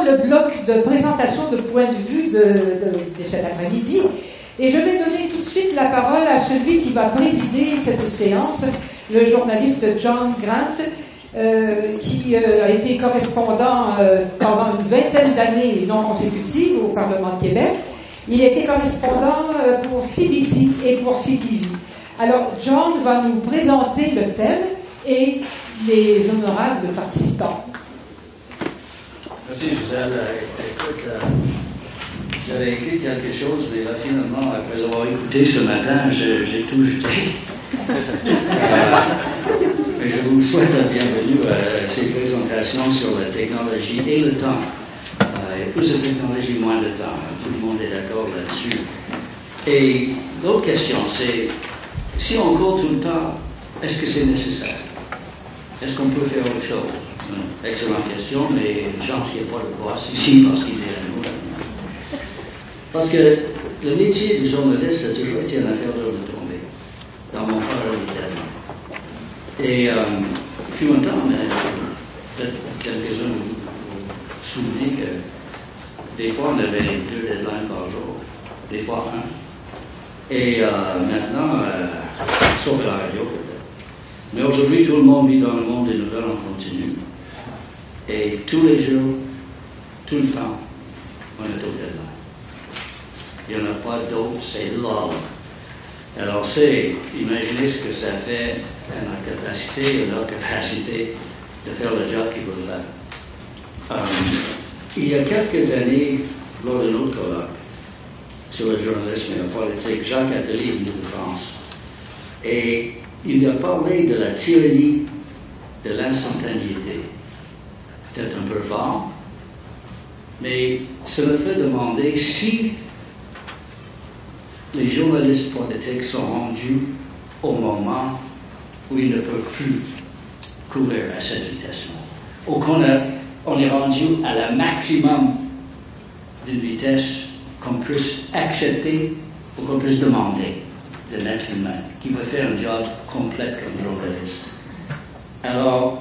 le bloc de présentation de point de vue de cet après-midi. Et je vais donner tout de suite la parole à celui qui va présider cette séance, le journaliste John Grant, qui a été correspondant pendant une vingtaine d'années non consécutives au Parlement de Québec. Il a été correspondant pour CBC et pour CTV. Alors, John va nous présenter le thème et les honorables participants. Merci, Gisèle. Écoute, j'avais écrit quelque chose, mais là, finalement, après avoir écouté ce matin, j'ai tout jeté. Mais je vous souhaite la bienvenue à ces présentations sur la technologie et le temps. Il y a plus de technologie, moins de temps. Tout le monde est d'accord là-dessus. Et l'autre question, c'est, si on court tout le temps, est-ce que c'est nécessaire? Est-ce qu'on peut faire autre chose? Excellente question, mais Jean qui n'est pas le boss ici parce qu'il est à nous. Parce que le métier de journaliste a toujours été une affaire de retombée, dans mon cas, évidemment. Et depuis un temps, peut-être quelques-uns vous souvenez que des fois on avait 2 deadlines par jour, des fois 1. Et maintenant, sauf la radio peut-être. Mais aujourd'hui, tout le monde vit dans le monde des nouvelles en continu. Et tous les jours, tout le temps, on est au deadline. Il n'y en a pas d'autre, c'est là. Alors, imaginez ce que ça fait à notre capacité de faire le job qu'il veut faire. Il y a quelques années, lors d'un autre colloque sur le journalisme et la politique, Jacques Attali est venu de France. Et il a parlé de la tyrannie de l'instantanéité. Peut-être un peu fort, mais cela fait demander si les journalistes politiques sont rendus au moment où ils ne peuvent plus courir à cette vitesse-là. Ou qu'on est rendu à la maximum d'une vitesse qu'on puisse accepter ou qu'on puisse demander d'un être humain qui peut faire un job complet comme journaliste. Alors,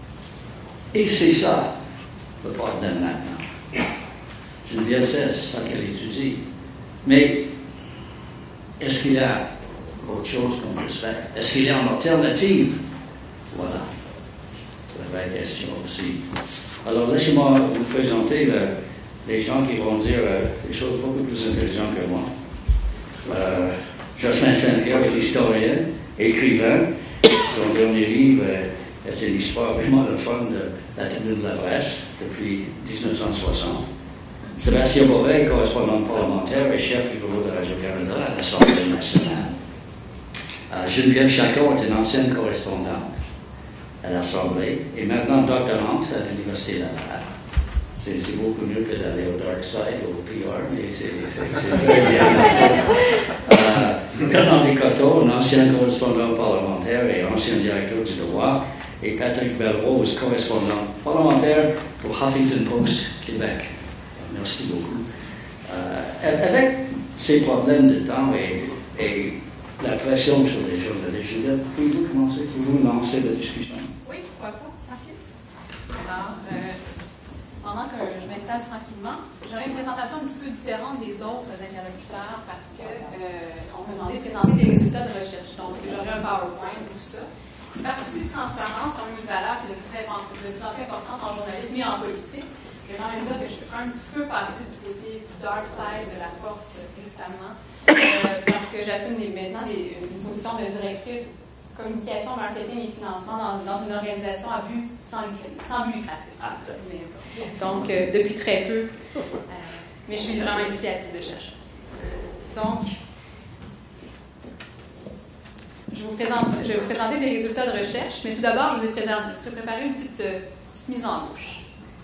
et c'est ça le problème maintenant. Geneviève sait, c'est ça qu'elle étudie. Mais est-ce qu'il y a autre chose qu'on peut se faire? Est-ce qu'il y a une alternative? Voilà. C'est la vraie question aussi. Alors, laissez-moi vous présenter les gens qui vont dire des choses beaucoup plus intelligentes que moi. Jocelyn Saint-Pierre est historien, écrivain. Son dernier livre c'est l'histoire vraiment le fun de la tenue de la presse depuis 1960. Sébastien Beauvais, correspondant parlementaire et chef du bureau de Radio-Canada à l'Assemblée nationale. Geneviève Chacon est une ancienne correspondante à l'Assemblée et maintenant doctorante à l'Université Laval. C'est beaucoup mieux que d'aller au Dark Side ou au PR, mais c'est très bien. Bernard Descoteaux, un ancien correspondant parlementaire et ancien directeur du Devoir, et Patrick Belrose, correspondant parlementaire pour Huffington Post, Québec. Merci beaucoup. Avec ces problèmes de temps et la pression sur les journalistes, pouvez-vous commencer? Pouvez-vous lancer la discussion? Oui, pourquoi pas? Tranquille. Alors, pendant que je m'installe tranquillement, j'aurai une présentation un petit peu différente des autres interlocuteurs parce qu'on m'a demandé de présenter des résultats de recherche. Donc, j'aurai un PowerPoint et tout ça. Par souci de transparence, quand même une valeur qui est de plus en plus importante en journalisme et en politique. Je vais quand même dire que je suis un petit peu passée du côté du dark side de la force récemment, parce que j'assume maintenant une position de directrice communication, marketing et financement dans une organisation à but sans but lucratif. Donc, depuis très peu. Mais je suis vraiment ici à titre de chercheuse. Donc, je vais vous présenter des résultats de recherche, mais tout d'abord, je vous ai préparé une petite mise en bouche.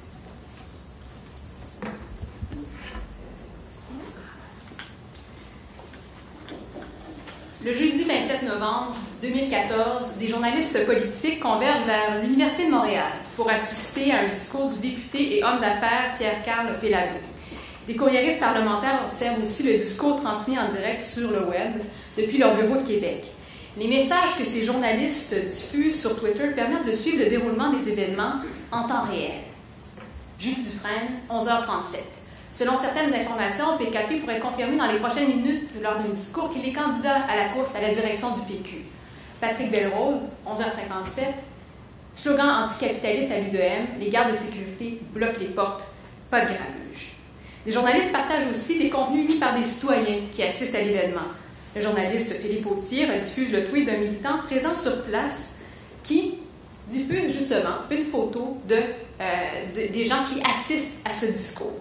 Le jeudi 27 novembre 2014, des journalistes politiques convergent vers l'Université de Montréal pour assister à un discours du député et homme d'affaires Pierre-Carl Péladeau. Des courriéristes parlementaires observent aussi le discours transmis en direct sur le web depuis leur bureau de Québec. Les messages que ces journalistes diffusent sur Twitter permettent de suivre le déroulement des événements en temps réel. Jules Dufresne, 11h37. Selon certaines informations, PKP pourrait confirmer dans les prochaines minutes lors d'un discours qu'il est candidat à la course à la direction du PQ. Patrick Belrose, 11h57. Slogan anticapitaliste à l'UDM, les gardes de sécurité bloquent les portes, pas de grabuge. Les journalistes partagent aussi des contenus mis par des citoyens qui assistent à l'événement. Le journaliste Philippe Autier diffuse le tweet d'un militant présent sur place qui diffuse justement une photo des gens qui assistent à ce discours.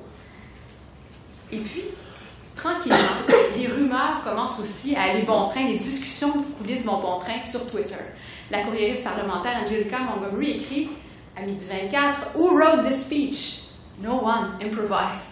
Et puis, tranquillement, les rumeurs commencent aussi à aller bon train, les discussions de coulisses vont bon train sur Twitter. La courriériste parlementaire Angelica Montgomery écrit à 12h24 « Who wrote this speech? No one improvised.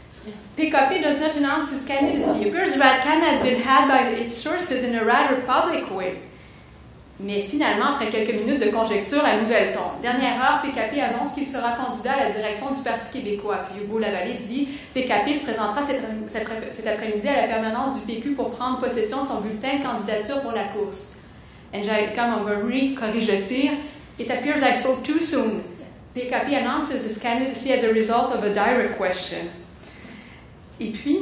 PKP does not announce his candidacy. It appears that Can has been had by its sources in a rather public way. » Mais finalement, après quelques minutes de conjecture, la nouvelle tombe. Dernière heure, PKP annonce qu'il sera candidat à la direction du Parti québécois. Puis Hugo Lavallée dit « PKP se présentera cet après-midi à la permanence du PQ pour prendre possession de son bulletin de candidature pour la course. » Angelica Montgomery corrige le tir. « It appears I spoke too soon. PKP announces his candidacy as a result of a direct question. » Et puis,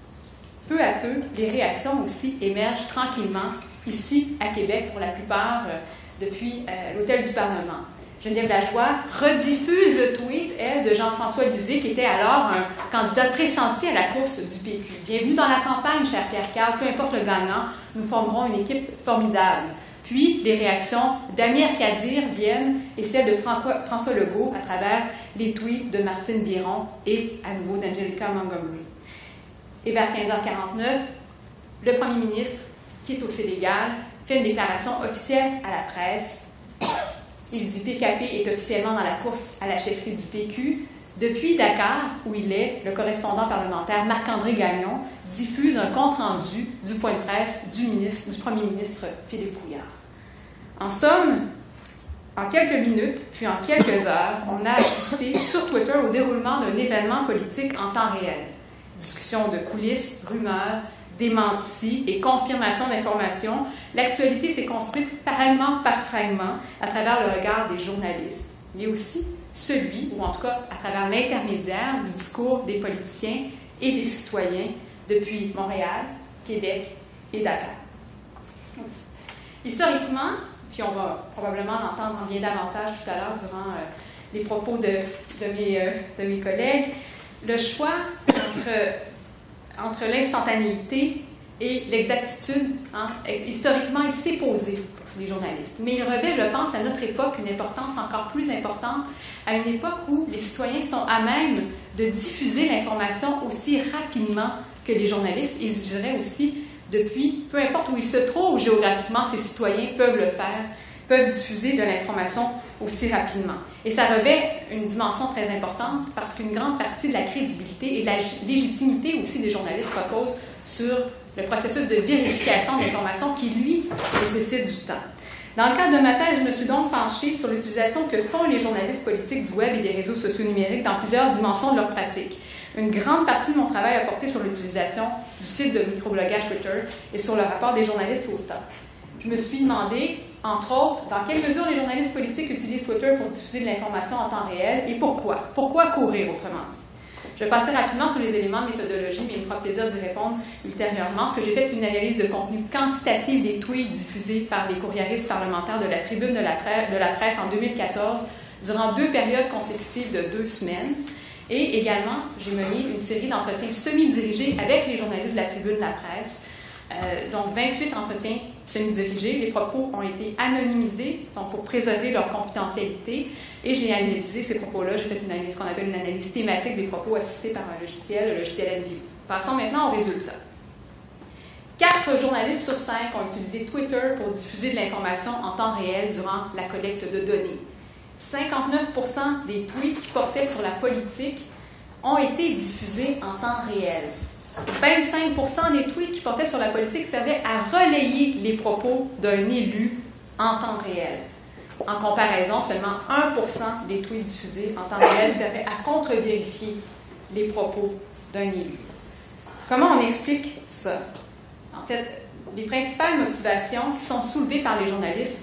peu à peu, les réactions aussi émergent tranquillement ici à Québec, pour la plupart, depuis l'hôtel du Parlement. Geneviève Lajoie rediffuse le tweet, elle, de Jean-François Lisée, qui était alors un candidat pressenti à la course du PQ. Bienvenue dans la campagne, cher Pierre Carl, peu importe le gagnant, nous formerons une équipe formidable. Puis, les réactions d'Amir Kadir viennent, et celles de François Legault, à travers les tweets de Martine Biron et, à nouveau, d'Angelica Montgomery. Et vers 15h49, le premier ministre, qui est au Sénégal, fait une déclaration officielle à la presse. Il dit « PKP est officiellement dans la course à la chefferie du PQ. » Depuis Dakar, où il est, le correspondant parlementaire Marc-André Gagnon diffuse un compte-rendu du point de presse du premier ministre Philippe Couillard. En somme, en quelques minutes, puis en quelques heures, on a assisté sur Twitter au déroulement d'un événement politique en temps réel. Discussions de coulisses, rumeurs, démentis et confirmations d'informations, l'actualité s'est construite fragment par fragment à travers le regard des journalistes, mais aussi celui, ou en tout cas à travers l'intermédiaire du discours des politiciens et des citoyens depuis Montréal, Québec et Dakar. Historiquement, puis on va probablement l'entendre bien davantage tout à l'heure durant les propos de mes collègues, le choix entre l'instantanéité et l'exactitude, historiquement, il s'est posé pour les journalistes. Mais il revêt, je pense, à notre époque, une importance encore plus importante, à une époque où les citoyens sont à même de diffuser l'information aussi rapidement que les journalistes, et je dirais aussi, depuis, peu importe où ils se trouvent géographiquement, ces citoyens peuvent le faire, peuvent diffuser de l'information aussi rapidement. Et ça revêt une dimension très importante parce qu'une grande partie de la crédibilité et de la légitimité aussi des journalistes repose sur le processus de vérification de l'information qui, lui, nécessite du temps. Dans le cadre de ma thèse, je me suis donc penchée sur l'utilisation que font les journalistes politiques du web et des réseaux sociaux numériques dans plusieurs dimensions de leur pratique. Une grande partie de mon travail a porté sur l'utilisation du site de microblogage Twitter et sur le rapport des journalistes au temps. Je me suis demandé, entre autres, dans quelle mesure les journalistes politiques utilisent Twitter pour diffuser de l'information en temps réel et pourquoi. Pourquoi courir, autrement dit? Je vais passer rapidement sur les éléments de méthodologie, mais il me fera plaisir d'y répondre ultérieurement. Ce que j'ai fait, c'est une analyse de contenu quantitatif des tweets diffusés par les courriéristes parlementaires de la Tribune de la presse en 2014, durant 2 périodes consécutives de 2 semaines. Et également, j'ai mené une série d'entretiens semi-dirigés avec les journalistes de la Tribune de la presse. Donc, 28 entretiens semi-dirigés. Les propos ont été anonymisés, donc pour préserver leur confidentialité. Et j'ai analysé ces propos-là. J'ai fait ce qu'on appelle une analyse thématique des propos assistés par un logiciel, le logiciel NVIDIA. Passons maintenant aux résultats. 4 journalistes sur 5 ont utilisé Twitter pour diffuser de l'information en temps réel durant la collecte de données. 59% des tweets qui portaient sur la politique ont été diffusés en temps réel. 25% des tweets qui portaient sur la politique servaient à relayer les propos d'un élu en temps réel. En comparaison, seulement 1% des tweets diffusés en temps réel servaient à contre-vérifier les propos d'un élu. Comment on explique ça? En fait, les principales motivations qui sont soulevées par les journalistes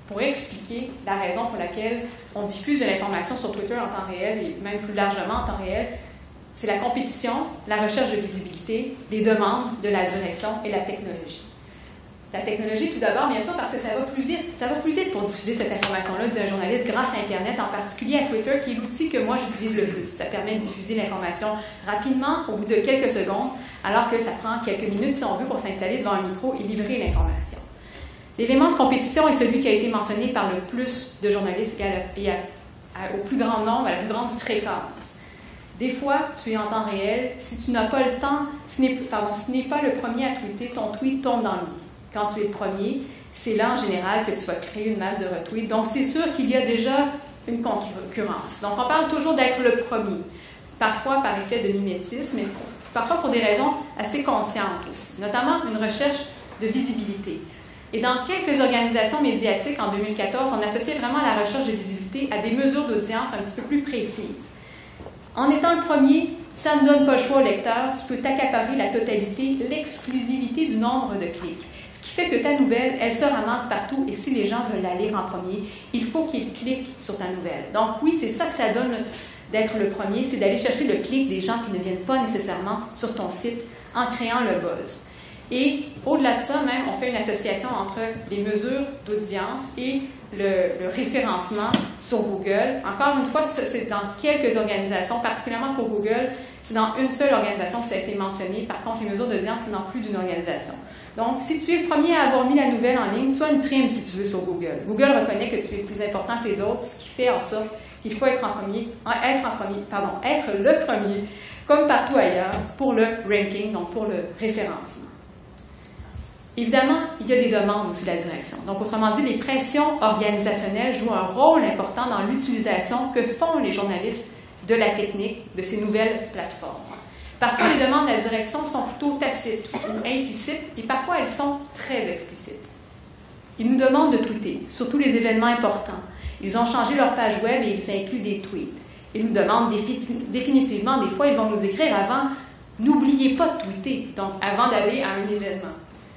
pourrait expliquer la raison pour laquelle on diffuse de l'information sur Twitter en temps réel et même plus largement en temps réel. C'est la compétition, la recherche de visibilité, les demandes de la direction et la technologie. La technologie, tout d'abord, bien sûr, parce que ça va plus vite. Ça va plus vite pour diffuser cette information-là, dit un journaliste, grâce à Internet, en particulier à Twitter, qui est l'outil que moi j'utilise le plus. Ça permet de diffuser l'information rapidement, au bout de quelques secondes, alors que ça prend quelques minutes, si on veut, pour s'installer devant un micro et livrer l'information. L'élément de compétition est celui qui a été mentionné par le plus de journalistes et au plus grand nombre, à la plus grande fréquence. Des fois, tu es en temps réel. Si tu n'as pas le temps, ce n'est pas le premier à tweeter, ton tweet tombe dans l'oubli. Quand tu es le premier, c'est là en général que tu vas créer une masse de retweets. Donc, c'est sûr qu'il y a déjà une concurrence. Donc, on parle toujours d'être le premier, parfois par effet de mimétisme, mais parfois pour des raisons assez conscientes aussi, notamment une recherche de visibilité. Et dans quelques organisations médiatiques en 2014, on associait vraiment la recherche de visibilité à des mesures d'audience un petit peu plus précises. En étant le premier, ça ne donne pas le choix au lecteur, tu peux t'accaparer la totalité, l'exclusivité du nombre de clics. Ce qui fait que ta nouvelle, elle se ramasse partout et si les gens veulent la lire en premier, il faut qu'ils cliquent sur ta nouvelle. Donc oui, c'est ça que ça donne d'être le premier, c'est d'aller chercher le clic des gens qui ne viennent pas nécessairement sur ton site en créant le buzz. Et au-delà de ça, même, on fait une association entre les mesures d'audience et le référencement sur Google. Encore une fois, c'est dans quelques organisations, particulièrement pour Google, c'est dans une seule organisation que ça a été mentionné. Par contre, les mesures d'audience, c'est dans plus d'une organisation. Donc, si tu es le premier à avoir mis la nouvelle en ligne, tu as une prime si tu veux sur Google. Google reconnaît que tu es plus important que les autres, ce qui fait en sorte qu'il faut être le premier, comme partout ailleurs, pour le ranking, donc pour le référencement. Évidemment, il y a des demandes aussi de la direction. Donc, autrement dit, les pressions organisationnelles jouent un rôle important dans l'utilisation que font les journalistes de la technique, de ces nouvelles plateformes. Parfois, les demandes de la direction sont plutôt tacites ou implicites, et parfois, elles sont très explicites. Ils nous demandent de tweeter, surtout les événements importants. Ils ont changé leur page web et ils incluent des tweets. Ils nous demandent définitivement, des fois, ils vont nous écrire avant « N'oubliez pas de tweeter », donc avant d'aller à un événement.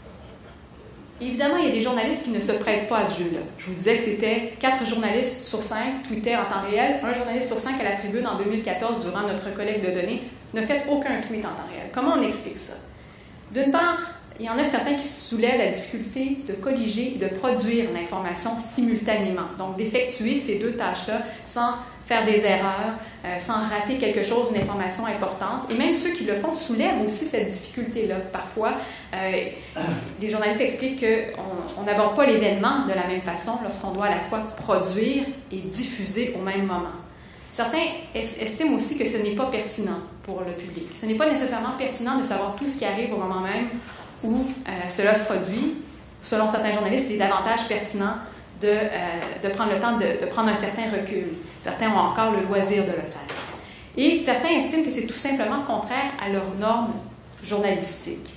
Évidemment, il y a des journalistes qui ne se prêtent pas à ce jeu-là. Je vous disais que c'était 4 journalistes sur 5 tweetaient en temps réel. Un journaliste sur 5 à la Tribune en 2014, durant notre collecte de données, ne fait aucun tweet en temps réel. Comment on explique ça? D'une part, il y en a certains qui soulèvent la difficulté de colliger et de produire l'information simultanément. Donc, d'effectuer ces deux tâches-là sans faire des erreurs, sans rater quelque chose, une information importante. Et même ceux qui le font soulèvent aussi cette difficulté-là. Parfois, les journalistes expliquent qu'on n'aborde pas l'événement de la même façon lorsqu'on doit à la fois produire et diffuser au même moment. Certains estiment aussi que ce n'est pas pertinent pour le public. Ce n'est pas nécessairement pertinent de savoir tout ce qui arrive au moment même où cela se produit. Selon certains journalistes, il est davantage pertinent de prendre le temps de prendre un certain recul. Certains ont encore le loisir de le faire. Et certains estiment que c'est tout simplement contraire à leurs normes journalistiques.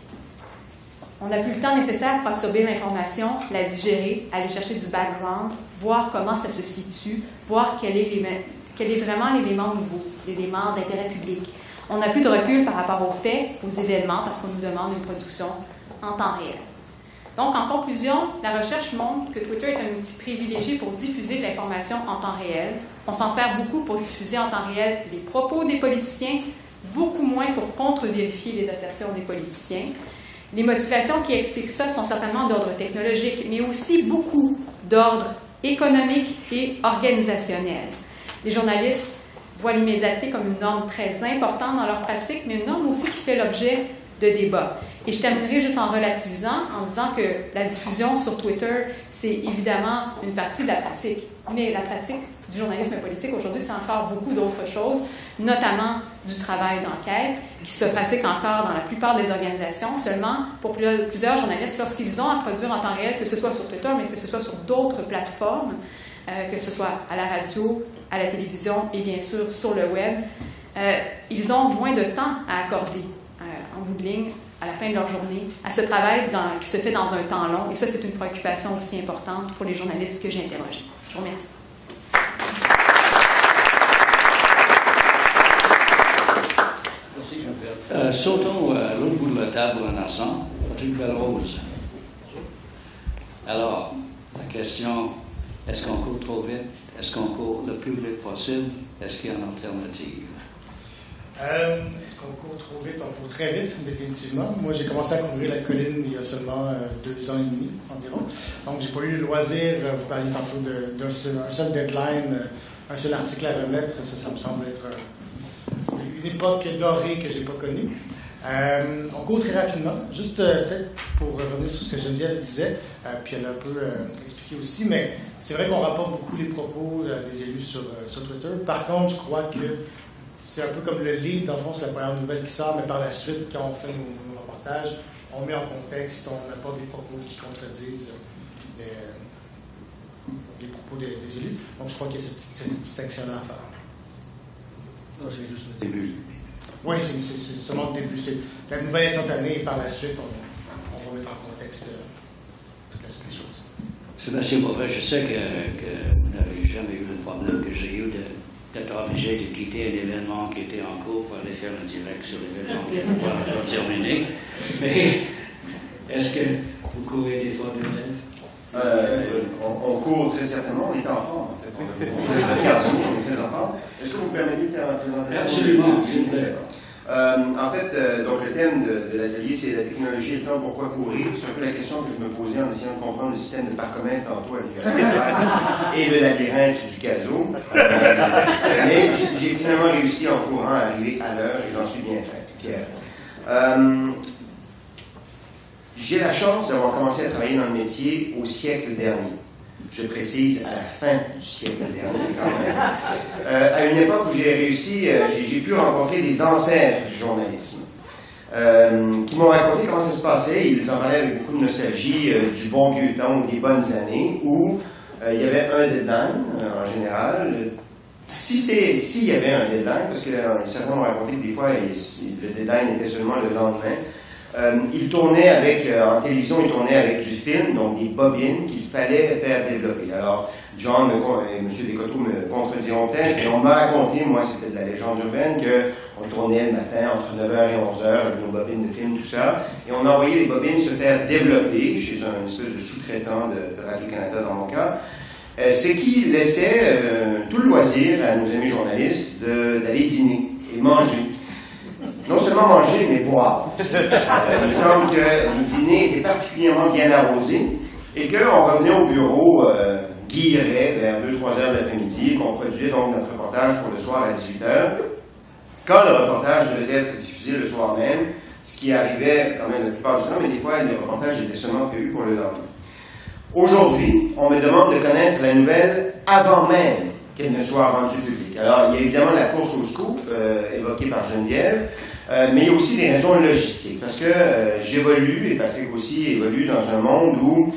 On n'a plus le temps nécessaire pour absorber l'information, la digérer, aller chercher du background, voir comment ça se situe, voir quel est vraiment l'élément nouveau, l'élément d'intérêt public. On n'a plus de recul par rapport aux faits, aux événements, parce qu'on nous demande une production en temps réel. Donc, en conclusion, la recherche montre que Twitter est un outil privilégié pour diffuser de l'information en temps réel. On s'en sert beaucoup pour diffuser en temps réel les propos des politiciens, beaucoup moins pour contre-vérifier les assertions des politiciens. Les motivations qui expliquent ça sont certainement d'ordre technologique, mais aussi beaucoup d'ordre économique et organisationnel. Les journalistes voient l'immédiateté comme une norme très importante dans leur pratique, mais une norme aussi qui fait l'objet de débats. Et je terminerai juste en relativisant, en disant que la diffusion sur Twitter, c'est évidemment une partie de la pratique. Mais la pratique du journalisme politique aujourd'hui, c'est encore beaucoup d'autres choses, notamment du travail d'enquête, qui se pratique encore dans la plupart des organisations. Seulement, pour plusieurs journalistes, lorsqu'ils ont à produire en temps réel, que ce soit sur Twitter, mais que ce soit sur d'autres plateformes, que ce soit à la radio, à la télévision et bien sûr sur le web, ils ont moins de temps à accorder en bout de ligne, à la fin de leur journée, à ce travail qui se fait dans un temps long. Et ça, c'est une préoccupation aussi importante pour les journalistes que j'ai interrogés. Je vous remercie. Sautons à l'autre bout de la table un instant. Patrick Belrose. Alors, la question Est-ce qu'on court trop vite? Est-ce qu'on court le plus vite possible? Est-ce qu'il y a une alternative? Est-ce qu'on court trop vite? On court très vite, définitivement. Moi, j'ai commencé à courir la colline il y a seulement 2 ans et demi environ. Donc, j'ai pas eu le loisir, vous parliez tantôt d'un seul deadline, un seul article à remettre. Ça me semble être une époque dorée que j'ai pas connue. On court très rapidement. Juste peut-être pour revenir sur ce que Geneviève disait, puis elle a un peu expliqué aussi, mais c'est vrai qu'on rapporte beaucoup les propos des élus sur Twitter. Par contre, je crois que c'est un peu comme le lead, dans le fond, c'est la première nouvelle qui sort, mais par la suite, quand on fait nos reportages, on met en contexte, on apporte des propos qui contredisent les propos des élus. Donc, je crois qu'il y a cette distinction-là à faire. Non, c'est juste le début. Oui, c'est seulement le début. C'est la nouvelle instantanée, et par la suite, on va mettre en contexte toute la suite des choses. Sébastien Beauvais, je sais que vous n'avez jamais eu le problème que j'ai eu d'être obligé de quitter un événement qui était en cours pour aller faire un direct sur l'événement qui n'était pas terminé. Mais est-ce que vous courez des fois de même? On court très certainement, on est en forme en fait. On est très en forme. Est-ce que vous permettez de faire une présentation? Absolument, s'il vous plaît. En fait, donc le thème de l'atelier, c'est la technologie et le temps, pourquoi courir. C'est un peu la question que je me posais en essayant de comprendre le système de parcomètre tantôt à l'université et le labyrinthe du Caso. Mais j'ai finalement réussi en courant à arriver à l'heure et j'en suis bien fier. J'ai la chance d'avoir commencé à travailler dans le métier au siècle dernier. Je précise, à la fin du siècle dernier, quand même. À une époque où j'ai réussi, j'ai pu rencontrer des ancêtres du journalisme qui m'ont raconté comment ça se passait. Ils en parlaient avec beaucoup de nostalgie du bon vieux temps ou des bonnes années où il y avait un deadline, en général. S'il y avait un deadline, parce que certains m'ont raconté que des fois, le deadline était seulement le lendemain, il tournait avec, en télévision, il tournait avec du film, donc des bobines qu'il fallait faire développer. Alors, John et M. Descoteaux me contrediront peut-être, et on m'a raconté, moi c'était de la légende urbaine, qu'on tournait le matin entre 9h et 11h avec nos bobines de film, tout ça, et on envoyait les bobines se faire développer chez un espèce de sous-traitant de Radio-Canada dans mon cas, ce qui laissait tout le loisir à nos amis journalistes d'aller dîner et manger. Non seulement manger, mais boire. Il semble que les dîners étaient particulièrement bien arrosés et qu'on revenait au bureau guilleret vers 2-3 heures de l'après-midi, qu'on produisait donc notre reportage pour le soir à 18h. Quand le reportage devait être diffusé le soir même, ce qui arrivait quand même la plupart du temps, mais des fois, le reportage était seulement prévu pour le lendemain. Aujourd'hui, on me demande de connaître la nouvelle avant même qu'elle ne soit rendue publique. Alors, il y a évidemment la course au scoop, évoquée par Geneviève, mais il y a aussi des raisons logistiques, parce que j'évolue, et Patrick aussi évolue dans un monde où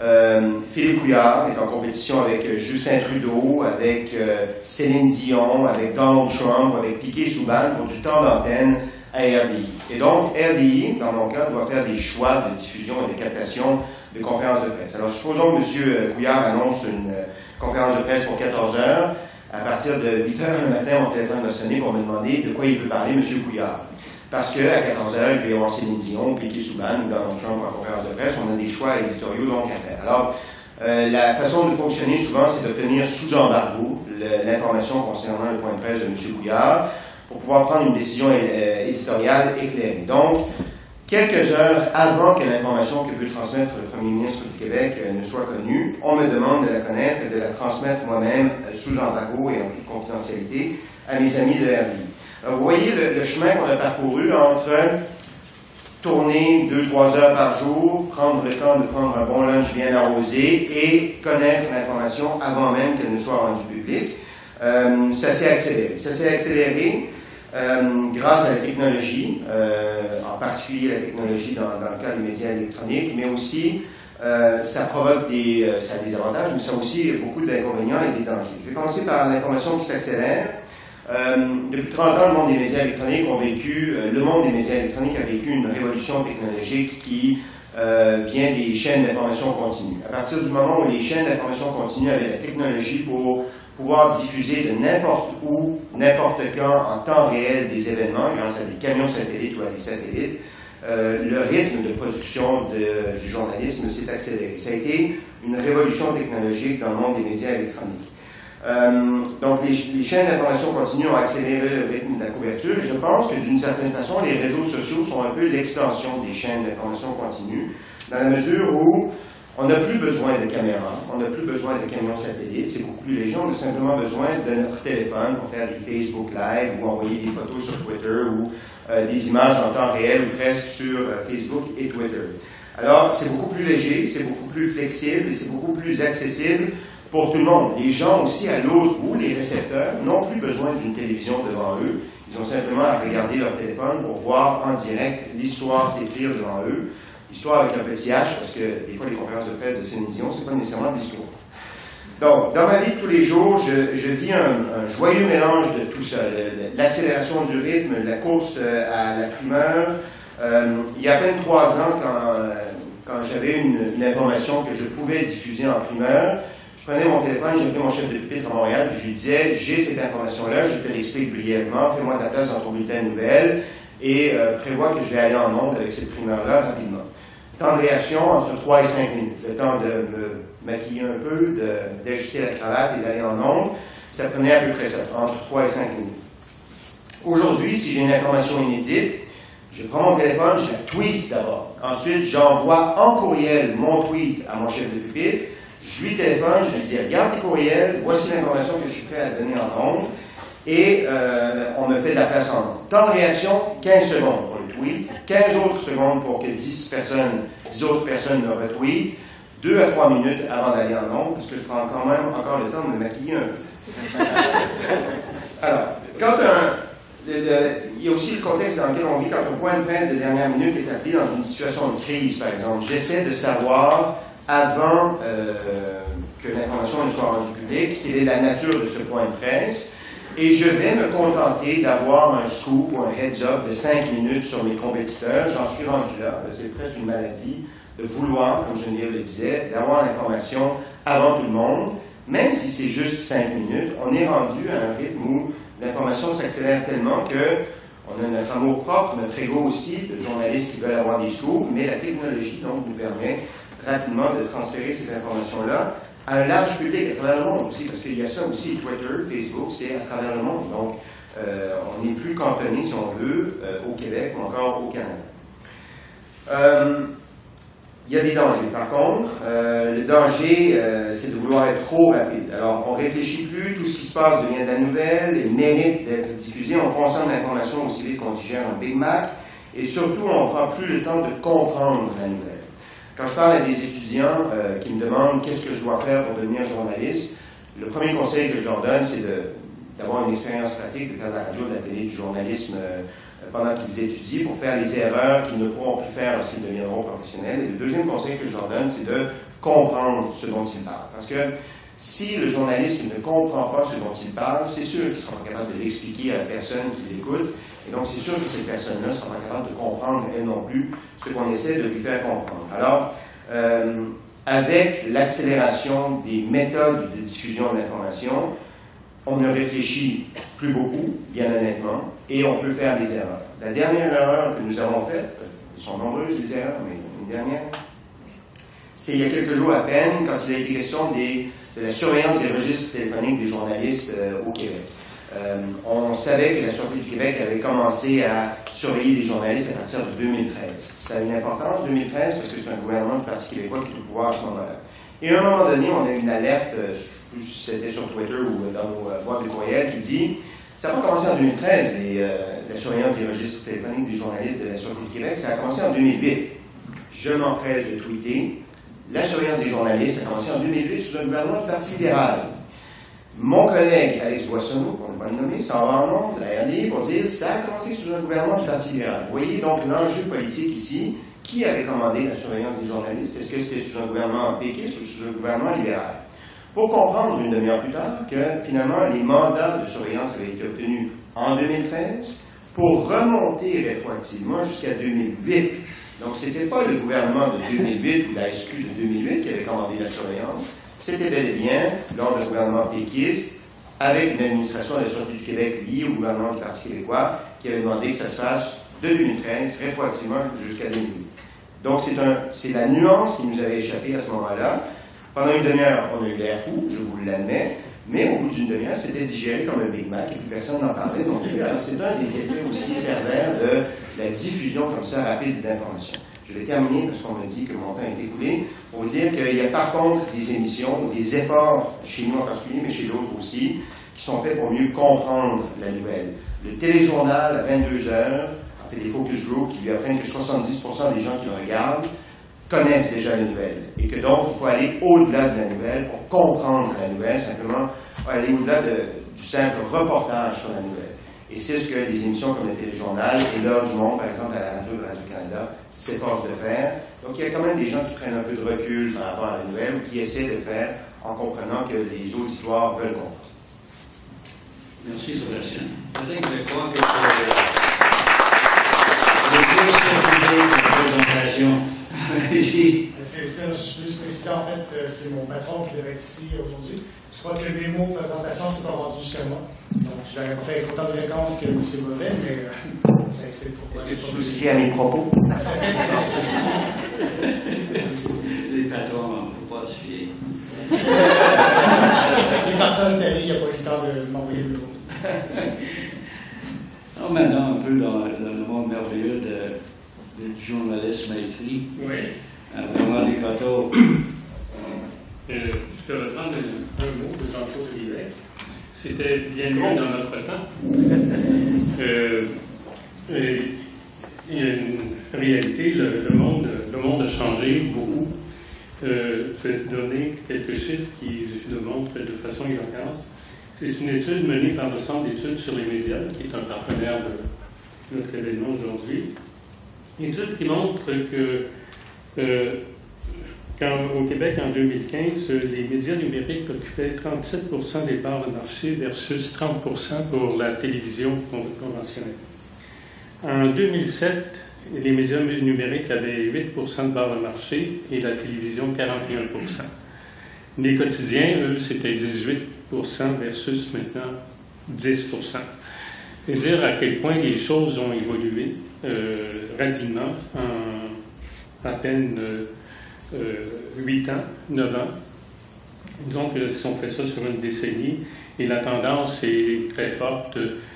Philippe Couillard est en compétition avec Justin Trudeau, avec Céline Dion, avec Donald Trump, avec Piquet-Souban pour du temps d'antenne à RDI. Et donc, RDI, dans mon cas, doit faire des choix de diffusion et de captation de conférences de presse. Alors, supposons que M. Couillard annonce une conférence de presse pour 14 heures. À partir de 8 heures le matin, mon téléphone va sonner pour me demander de quoi il veut parler, M. Couillard. Parce qu'à 14 heures, il peut y avoir Céline Dion, Piquet-Souban, Donald Trump en conférence de presse. On a des choix éditoriaux donc à faire. Alors, la façon de fonctionner souvent, c'est d'obtenir sous embargo l'information concernant le point de presse de M. Couillard pour pouvoir prendre une décision éditoriale éclairée. Donc, quelques heures avant que l'information que veut transmettre le Premier ministre du Québec ne soit connue, on me demande de la connaître et de la transmettre moi-même sous embargo et en toute confidentialité à mes amis de RDI. Alors, vous voyez le chemin qu'on a parcouru entre tourner 2-3 heures par jour, prendre le temps de prendre un bon lunch bien arrosé et connaître l'information avant même qu'elle ne soit rendue publique. Ça s'est accéléré. Ça s'est accéléré grâce à la technologie, en particulier la technologie dans le cas des médias électroniques, mais aussi ça provoque ça a des avantages, mais ça a aussi beaucoup d'inconvénients et des dangers. Je vais commencer par l'information qui s'accélère. Depuis 30 ans, le monde des médias électroniques a vécu une révolution technologique qui vient des chaînes d'information continue. À partir du moment où les chaînes d'information continue avaient la technologie pour pouvoir diffuser de n'importe où, n'importe quand, en temps réel, des événements, grâce à des camions satellites ou à des satellites, le rythme de production du journalisme s'est accéléré. Ça a été une révolution technologique dans le monde des médias électroniques. Donc, les chaînes d'information continue ont accéléré le rythme de la couverture, et je pense que d'une certaine façon, les réseaux sociaux sont un peu l'extension des chaînes d'information continue, dans la mesure où on n'a plus besoin de caméras, on n'a plus besoin de camions satellites, c'est beaucoup plus léger, on a simplement besoin de notre téléphone pour faire des Facebook Live ou envoyer des photos sur Twitter ou des images en temps réel ou presque sur Facebook et Twitter. Alors, c'est beaucoup plus léger, c'est beaucoup plus flexible et c'est beaucoup plus accessible pour tout le monde. Les gens aussi à l'autre bout, les récepteurs, n'ont plus besoin d'une télévision devant eux. Ils ont simplement à regarder leur téléphone pour voir en direct l'histoire s'écrire devant eux. L'histoire avec un petit H, parce que des fois les conférences de presse de Céline Dion, c'est pas nécessairement l'histoire. Donc, dans ma vie de tous les jours, je vis un joyeux mélange de tout ça. L'accélération du rythme, la course à la primeur. Il y a à peine 3 ans, quand j'avais une information que je pouvais diffuser en primeur, je prenais mon téléphone, j'appelais mon chef de pupitre à Montréal, puis je lui disais, j'ai cette information-là, je te l'explique brièvement, fais-moi ta place dans ton bulletin de nouvelles, et prévois que je vais aller en ondes avec cette primeur-là rapidement. Temps de réaction entre 3 et 5 minutes. Le temps de me maquiller un peu, d'ajuster la cravate et d'aller en ondes, ça prenait à peu près ça, entre 3 et 5 minutes. Aujourd'hui, si j'ai une information inédite, je prends mon téléphone, je la tweet d'abord. Ensuite, j'envoie en courriel mon tweet à mon chef de pupitre. Je lui téléphone, je lui dis, regarde tes courriels, voici l'information que je suis prêt à donner en ondes. Et on me fait de la place en ondes. Temps de réaction, 15 secondes pour le tweet, 15 autres secondes pour que 10 autres personnes me retweetent, 2 à 3 minutes avant d'aller en ondes, parce que je prends quand même encore le temps de me maquiller un peu. Alors, il y a aussi le contexte dans lequel on vit quand un point de presse de dernière minute est appelé dans une situation de crise, par exemple. J'essaie de savoir, avant que l'information ne soit rendue publique, quelle est la nature de ce point de presse, et je vais me contenter d'avoir un scoop ou un heads-up de 5 minutes sur mes compétiteurs. J'en suis rendu là, c'est presque une maladie de vouloir, comme Geneviève le disait, d'avoir l'information avant tout le monde, même si c'est juste 5 minutes. On est rendu à un rythme où l'information s'accélère tellement qu'on a notre amour propre, notre ego aussi, de journalistes qui veulent avoir des scoops, mais la technologie donc nous permet rapidement de transférer cette information-là à un large public à travers le monde aussi, parce qu'il y a ça aussi, Twitter, Facebook, c'est à travers le monde. Donc, on n'est plus cantonné, si on veut, au Québec ou encore au Canada. Il y a des dangers. Par contre, le danger, c'est de vouloir être trop rapide. Alors, on ne réfléchit plus, tout ce qui se passe devient de la nouvelle, et mérite d'être diffusé. On consomme l'information aussi vite qu'on digère un Big Mac, et surtout, on ne prend plus le temps de comprendre la nouvelle. Quand je parle à des étudiants qui me demandent qu'est-ce que je dois faire pour devenir journaliste, le premier conseil que je leur donne, c'est d'avoir une expérience pratique, de faire de la radio, de la télé, du journalisme pendant qu'ils étudient pour faire les erreurs qu'ils ne pourront plus faire lorsqu'ils deviendront professionnels. Et le deuxième conseil que je leur donne, c'est de comprendre ce dont ils parlent. Parce que si le journaliste ne comprend pas ce dont il parle, c'est sûr qu'ils ne seront pas capables de l'expliquer à la personne qui l'écoute. Et donc, c'est sûr que cette personne-là ne sera pas capable de comprendre, elle non plus, ce qu'on essaie de lui faire comprendre. Alors, avec l'accélération des méthodes de diffusion de l'information, on ne réfléchit plus beaucoup, bien honnêtement, et on peut faire des erreurs. La dernière erreur que nous avons faite, elles sont nombreuses les erreurs, mais une dernière, c'est il y a quelques jours à peine, quand il a été question de la surveillance des registres téléphoniques des journalistes au Québec. On savait que la Sûreté du Québec avait commencé à surveiller des journalistes à partir de 2013. Ça a une importance, 2013, parce que c'est un gouvernement du Parti québécois qui est au pouvoir à ce moment-là. Et à un moment donné, on a eu une alerte, c'était sur Twitter ou dans nos boîtes de courriel, qui dit « Ça n'a pas commencé en 2013, la surveillance des registres téléphoniques des journalistes de la Sûreté du Québec, ça a commencé en 2008. » Je m'empresse de tweeter « La surveillance des journalistes a commencé en 2008 sous un gouvernement du Parti libéral. » Mon collègue Alex Boissonneau, pour ne pas le nommer, s'en va en ondes à RDI pour dire « Ça a commencé sous un gouvernement du Parti libéral. » Vous voyez donc l'enjeu politique ici. Qui avait commandé la surveillance des journalistes? Est-ce que c'était sous un gouvernement péquiste ou sous un gouvernement libéral? Pour comprendre une demi-heure plus tard que finalement les mandats de surveillance avaient été obtenus en 2013 pour remonter rétroactivement jusqu'à 2008. Donc ce n'était pas le gouvernement de 2008 ou la SQ de 2008 qui avait commandé la surveillance, c'était bel et bien lors du gouvernement péquiste avec une administration de la Sûreté du Québec liée au gouvernement du Parti québécois qui avait demandé que ça se fasse de 2013, rétroactivement jusqu'à 2008. Donc, c'est la nuance qui nous avait échappé à ce moment-là. Pendant une demi-heure, on a eu l'air fou, je vous l'admets, mais au bout d'une demi-heure, c'était digéré comme un Big Mac et plus personne n'en parlait non plus. Alors, c'est un des effets aussi pervers de la diffusion comme ça rapide d'informations. Je vais terminer parce qu'on me dit que mon temps est écoulé pour dire qu'il y a par contre des émissions ou des efforts, chez nous en particulier, mais chez d'autres aussi, qui sont faits pour mieux comprendre la nouvelle. Le téléjournal à 22 heures, en fait des focus groups qui lui apprennent que 70% des gens qui le regardent connaissent déjà la nouvelle et que donc il faut aller au-delà de la nouvelle pour comprendre la nouvelle, simplement aller au-delà du simple reportage sur la nouvelle. Et c'est ce que les émissions comme le téléjournal et l'heure du monde, par exemple à la radio de Radio-Canada, s'efforcent de faire. Donc il y a quand même des gens qui prennent un peu de recul par rapport à la nouvelle ou qui essaient de le faire en comprenant que les auditoires veulent comprendre. Merci Sébastien. Je crois que c'est présentation. Ici. C'est ça, je suis juste précisé, en fait, c'est mon patron qui devait être ici aujourd'hui. Je crois que le mémo de présentation, c'est pas rendu jusqu'à moi. Donc, je n'aurais pas fait autant de vacances que M. Beauvais, mais ça explique pourquoi. Est-ce que tu souscris à mes propos? Les patrons, il ne faut pas se fier. Il est parti en Italie, il n'a pas eu le temps de m'envoyer le mémo. Alors maintenant, un peu dans le monde merveilleux du journalisme écrit. Oui. Bernard Descoteaux. Je vais reprendre un mot de Jean-Claude Rivet. C'était bien mieux dans notre temps. Il y a une réalité, le monde a changé beaucoup. Je vais donner quelques chiffres qui le montrent de façon éloquente. C'est une étude menée par le Centre d'études sur les médias, qui est un partenaire de notre événement aujourd'hui. Une étude qui montre que au Québec, en 2015, les médias numériques occupaient 37% des parts de marché versus 30% pour la télévision conventionnelle. En 2007, les médias numériques avaient 8% de parts de marché et la télévision 41%. Les quotidiens, eux, c'était 18% versus maintenant 10%. C'est dire à quel point les choses ont évolué rapidement en à peine 8 ans, 9 ans. Donc, si on fait ça sur une décennie, et la tendance est très forte,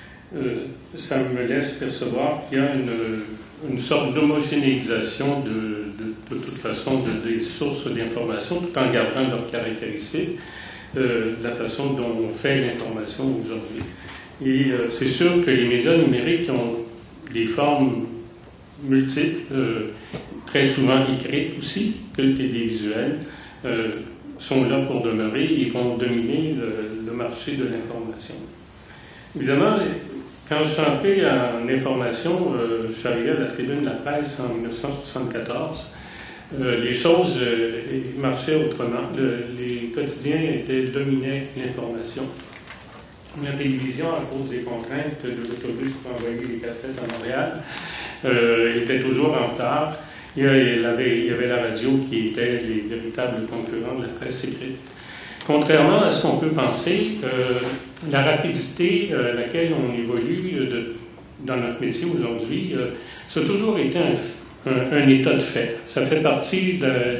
ça me laisse percevoir qu'il y a une sorte d'homogénéisation de toute façon des sources d'information, tout en gardant leurs caractéristiques, de la façon dont on fait l'information aujourd'hui. Et c'est sûr que les médias numériques ont des formes multiples, très souvent écrites aussi, que télévisuelles, sont là pour demeurer et vont dominer le marché de l'information. Évidemment, quand je suis entré en information, je suis arrivé à la Tribune de la Presse en 1974. Les choses marchaient autrement. Les quotidiens dominaient l'information. La télévision, à cause des contraintes de l'autobus pour envoyer les cassettes à Montréal, était toujours en retard. Il y avait la radio qui était les véritables concurrents de la presse écrite. Contrairement à ce qu'on peut penser, la rapidité à laquelle on évolue dans notre métier aujourd'hui, ça a toujours été un état de fait. Ça fait partie de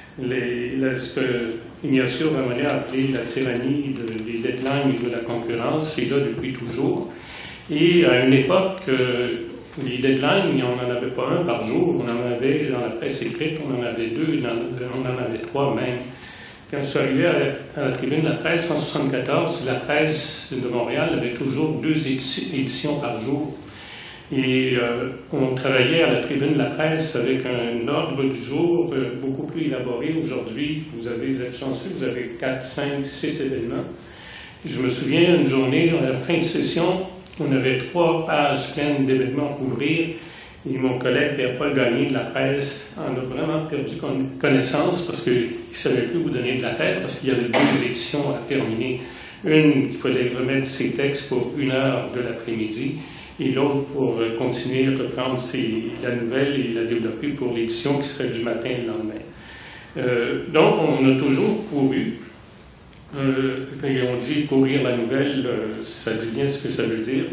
ce que Ignacio Ramonet a appelé la tyrannie des deadlines et de la concurrence. C'est là depuis toujours. Et à une époque, les deadlines, on n'en avait pas un par jour. On en avait dans la presse écrite, on en avait 2, on en avait 3 même. Quand je suis arrivé à la Tribune de la Presse en 1974, la presse de Montréal avait toujours 2 éditions par jour. Et on travaillait à la Tribune de la Presse avec un ordre du jour beaucoup plus élaboré. Aujourd'hui, vous êtes chanceux, vous avez 4, 5, 6 événements. Je me souviens, une journée, à la fin de session, on avait 3 pages pleines d'événements à couvrir. Et mon collègue Pierre-Paul Gagné de la Presse en a vraiment perdu connaissance parce qu'il ne savait plus où donner de la tête parce qu'il y avait 2 éditions à terminer. Une, il fallait remettre ses textes pour 1 heure de l'après-midi et l'autre pour continuer à reprendre la nouvelle et la développer pour l'édition qui serait du matin et le lendemain. Donc, on a toujours couru. Et on dit courir la nouvelle, ça dit bien ce que ça veut dire.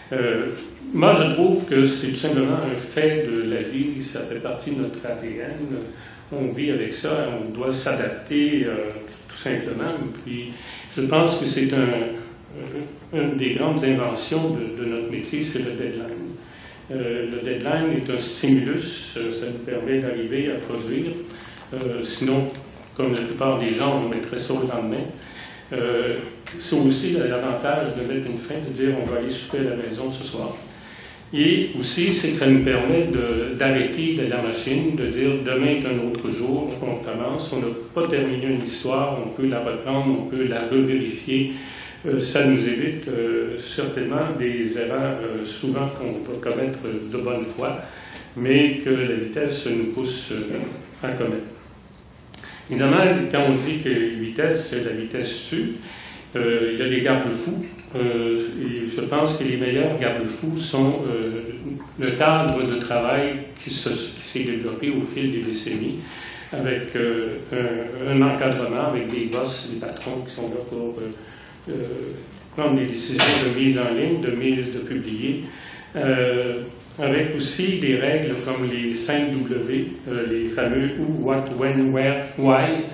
Moi, je trouve que c'est tout simplement un fait de la vie, ça fait partie de notre ADN. On vit avec ça, on doit s'adapter tout simplement. Puis, je pense que c'est une des grandes inventions de notre métier, c'est le deadline. Le deadline est un stimulus, ça nous permet d'arriver à produire. Sinon, comme la plupart des gens, on mettrait ça au lendemain. C'est aussi l'avantage de mettre une fin, de dire on va aller souper à la maison ce soir. Et aussi, c'est que ça nous permet d'arrêter de la machine, de dire demain est un autre jour, on commence, on n'a pas terminé une histoire, on peut la reprendre, on peut la revérifier. Ça nous évite certainement des erreurs souvent qu'on va commettre de bonne foi, mais que la vitesse nous pousse à commettre. Évidemment, quand on dit que la vitesse tue, il y a des garde-fous. Et je pense que les meilleurs garde-fous sont le cadre de travail qui s'est développé au fil des décennies, avec un encadrement, avec des boss, des patrons qui sont là pour prendre des décisions de mise en ligne, de publier, avec aussi des règles comme les 5 W, les fameux Who, What, When, Where, Why,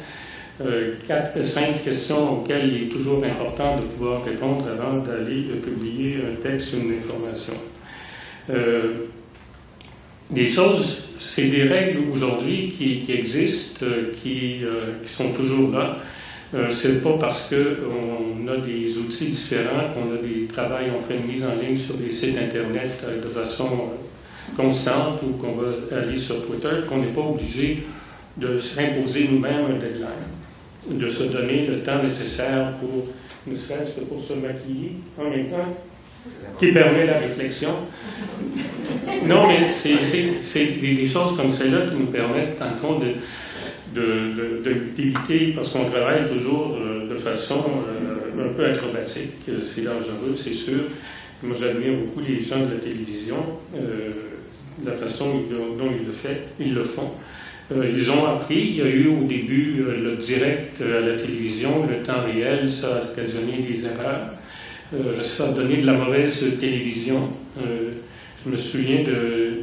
5 questions auxquelles il est toujours important de pouvoir répondre avant d'aller publier un texte ou une information. Des choses, c'est des règles aujourd'hui qui existent, qui sont toujours là. C'est pas parce qu'on a des outils différents, qu'on a des travails, on fait une mise en ligne sur des sites Internet de façon constante ou qu'on va aller sur Twitter, qu'on n'est pas obligé de s'imposer nous-mêmes un deadline, de se donner le temps nécessaire pour, ne serait-ce que pour se maquiller en même temps, qui permet la réflexion. Non, mais c'est des choses comme celle-là qui nous permettent, en fond, d'éviter, parce qu'on travaille toujours de façon un peu acrobatique. C'est dangereux, c'est sûr. Moi, j'admire beaucoup les gens de la télévision, la façon dont ils le font. Ils ont appris, il y a eu au début le direct à la télévision, le temps réel, ça a occasionné des erreurs. Ça a donné de la mauvaise télévision. Je me souviens de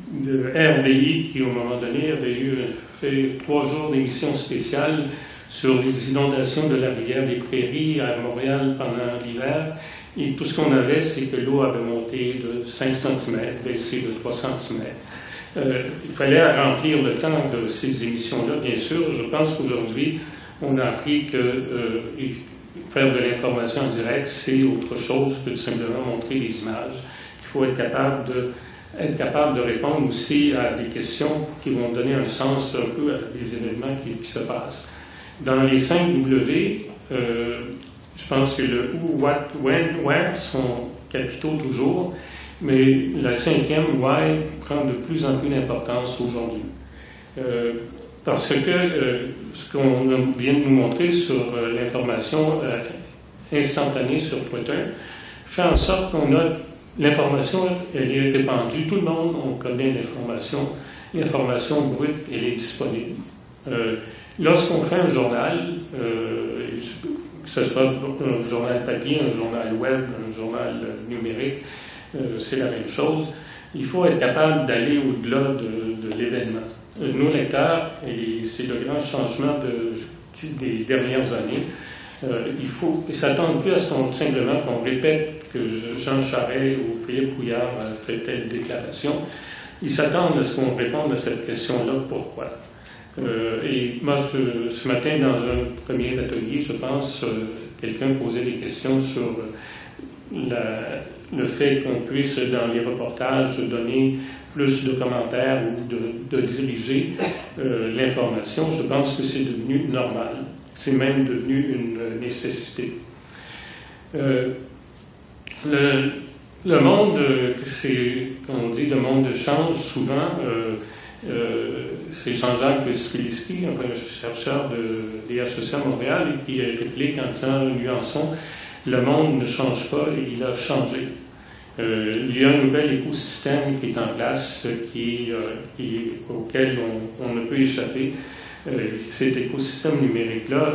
RDI qui, au moment donné, avait fait 3 jours d'émission spéciale sur les inondations de la rivière des Prairies à Montréal pendant l'hiver. Et tout ce qu'on avait, c'est que l'eau avait monté de 5 cm, baissé de 3 cm. Il fallait remplir le temps de ces émissions-là, bien sûr. Je pense qu'aujourd'hui, on a appris que faire de l'information en direct, c'est autre chose que de simplement montrer les images. Il faut être capable de répondre aussi à des questions qui vont donner un sens un peu à des événements qui se passent. Dans les 5 W, je pense que le Who, What, When, Where sont capitaux toujours, mais la 5e, Why, prend de plus en plus d'importance aujourd'hui. Parce que ce qu'on vient de nous montrer sur l'information instantanée sur Twitter fait en sorte qu'on a l'information, elle est répandue. Tout le monde, on connaît l'information. L'information brute, elle est disponible. Lorsqu'on fait un journal, que ce soit un journal papier, un journal web, un journal numérique, c'est la même chose. Il faut être capable d'aller au-delà de l'événement. Nos lecteurs, et c'est le grand changement des dernières années, il faut s'attendre plus à ce simplement qu'on répète que Jean Charest ou Philippe Couillard a fait telle déclaration. Ils s'attendent à ce qu'on réponde à cette question-là, pourquoi? Et moi, ce matin, dans un premier atelier, je pense, quelqu'un posait des questions sur le fait qu'on puisse, dans les reportages, donner plus de commentaires ou de diriger l'information. Je pense que c'est devenu normal. C'est même devenu une nécessité. Le monde, on dit le monde change souvent. C'est Jean-Jacques Skriliski, un chercheur de HEC à Montréal, et qui réplique en disant, nuançons, le monde ne change pas, il a changé. Il y a un nouvel écosystème qui est en place, auquel on ne peut échapper. Cet écosystème numérique-là,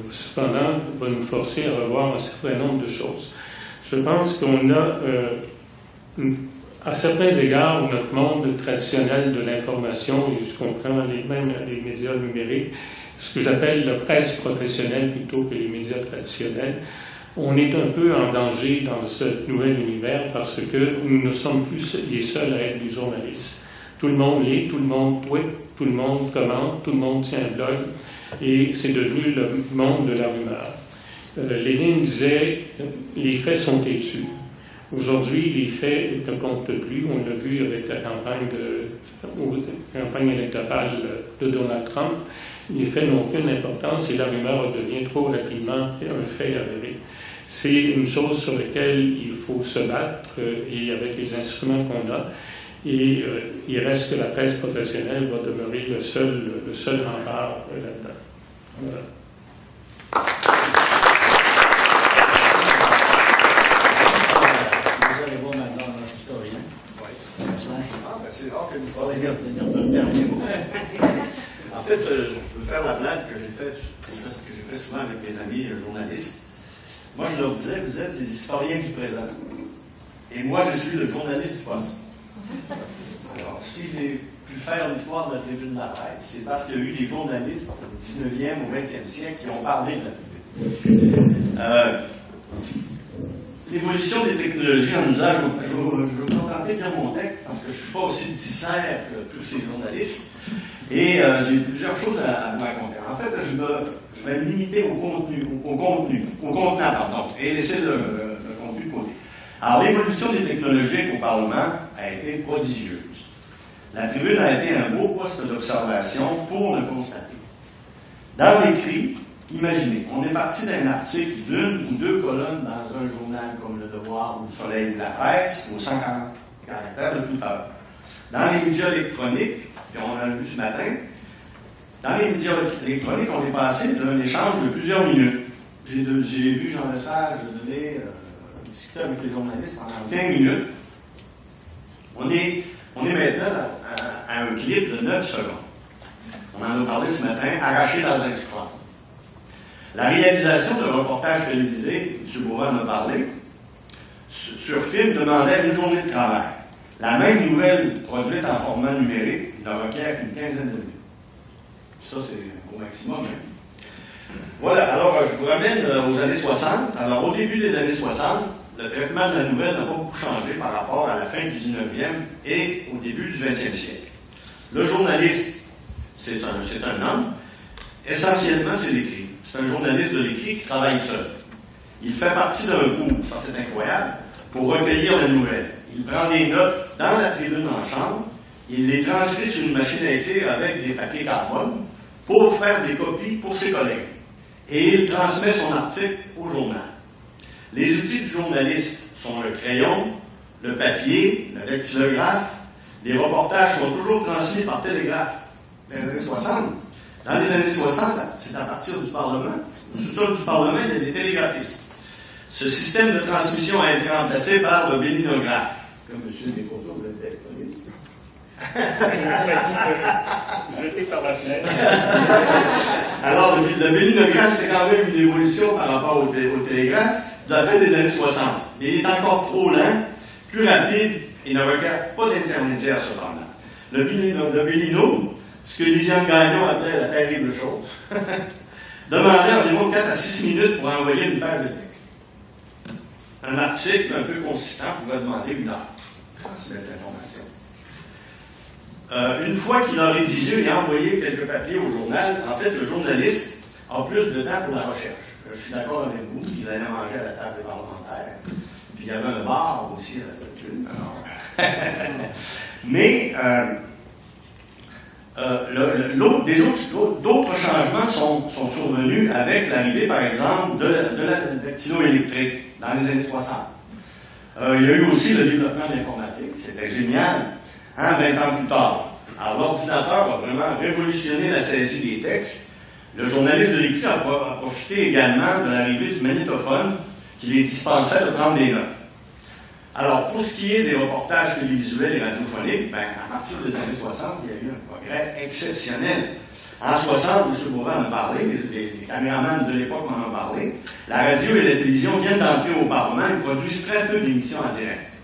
cependant, va nous forcer à revoir un certain nombre de choses. Je pense qu'on a à certains égards, notre monde traditionnel de l'information, et je comprends même les médias numériques, ce que j'appelle la presse professionnelle plutôt que les médias traditionnels, on est un peu en danger dans ce nouvel univers parce que nous ne sommes plus les seuls à être des journalistes. Tout le monde lit, tout le monde tweet, tout le monde commente, tout le monde tient un blog, et c'est devenu le monde de la rumeur. Lénine disait « les faits sont têtus ». Aujourd'hui, les faits ne comptent plus. On l'a vu avec la campagne électorale de Donald Trump. Les faits n'ont aucune importance et la rumeur devient trop rapidement un fait avéré. C'est une chose sur laquelle il faut se battre et avec les instruments qu'on a. Et il reste que la presse professionnelle va demeurer le seul rempart là-dedans. Voilà. C'est rare que l'historien vienne de dernier mot. En fait, je veux faire la blague que j'ai fait souvent avec mes amis journalistes. Moi, je leur disais, vous êtes les historiens du présent. Et moi, je suis le journaliste du passé. Alors, si j'ai pu faire l'histoire de la Tribune de la Presse, c'est parce qu'il y a eu des journalistes au 19e, au 20e siècle qui ont parlé de la Tribune. L'évolution des technologies en usage, je vais me contenter de lire mon texte parce que je ne suis pas aussi disert que tous ces journalistes et j'ai plusieurs choses à vous raconter. En fait, je vais me limiter au contenant, et laisser le contenu de côté. Alors, l'évolution des technologies au Parlement a été prodigieuse. La Tribune a été un beau poste d'observation pour le constater. Dans l'écrit, imaginez, on est parti d'un article d'une ou deux colonnes dans un journal comme Le Devoir ou Le Soleil ou La Presse, aux 140 caractères de toute heure. Dans les médias électroniques, puis on a vu ce matin, dans les médias électroniques, on est passé d'un échange de plusieurs minutes. J'ai vu Jean Lesage discuter avec les journalistes pendant 20 minutes. On est maintenant à un clip de 9 secondes. On en a parlé ce matin, arraché dans un scrum. La réalisation de reportages télévisés, M. Bourgeois en a parlé, sur film demandait une journée de travail. La même nouvelle produite en format numérique ne requiert qu'une quinzaine de minutes. Ça, c'est au maximum. Voilà, alors je vous ramène aux années 60. Alors, au début des années 60, le traitement de la nouvelle n'a pas beaucoup changé par rapport à la fin du 19e et au début du 20e siècle. Le journaliste, c'est un homme. Essentiellement, c'est l'écrit. C'est un journaliste de l'écrit qui travaille seul. Il fait partie d'un groupe, ça c'est incroyable, pour recueillir les nouvelles. Il prend des notes dans la tribune en chambre, il les transcrit sur une machine à écrire avec des papiers carbone pour faire des copies pour ses collègues. Et il transmet son article au journal. Les outils du journaliste sont le crayon, le papier, le dactylographe. Les reportages sont toujours transmis par télégraphe. Dans les années 60. Dans les années 60, c'est à partir du Parlement. Au sous-sol du Parlement, il y a des télégraphistes. Ce système de transmission a été remplacé par le bélinographe. Comme M. Descoteaux, vous l'avez connu. Jeté par la fenêtre. Alors, le bélinographe, c'est quand même une évolution par rapport au télégraphe de la fin des années 60. Mais il est encore trop lent, plus rapide et ne requiert pas d'intermédiaire cependant. Le bélino, ce que Lisiane Gagnon appelait la terrible chose, demandait environ 4 à 6 minutes pour envoyer une page de texte. Un article un peu consistant pouvait demander 1 heure pour transmettre l'information. Une fois qu'il a rédigé et envoyé quelques papiers au journal, en fait, le journaliste a plus de temps pour la recherche. Je suis d'accord avec vous, il allait manger à la table des parlementaires. Puis il y avait un bar aussi à la tribune. Mais d'autres changements sont survenus avec l'arrivée, par exemple, de la dactylo électrique dans les années 60. Il y a eu aussi le développement de l'informatique. C'était génial. 20 ans plus tard. Alors, l'ordinateur a vraiment révolutionné la saisie des textes. Le journaliste de l'écrit a profité également de l'arrivée du magnétophone qui les dispensait de prendre des notes. Alors, pour ce qui est des reportages télévisuels et radiophoniques, à partir des années 60, il y a eu un progrès exceptionnel. En 60, M. Beauvais en a parlé, les caméramans de l'époque en ont parlé, la radio et la télévision viennent d'entrer au Parlement et produisent très peu d'émissions en direct.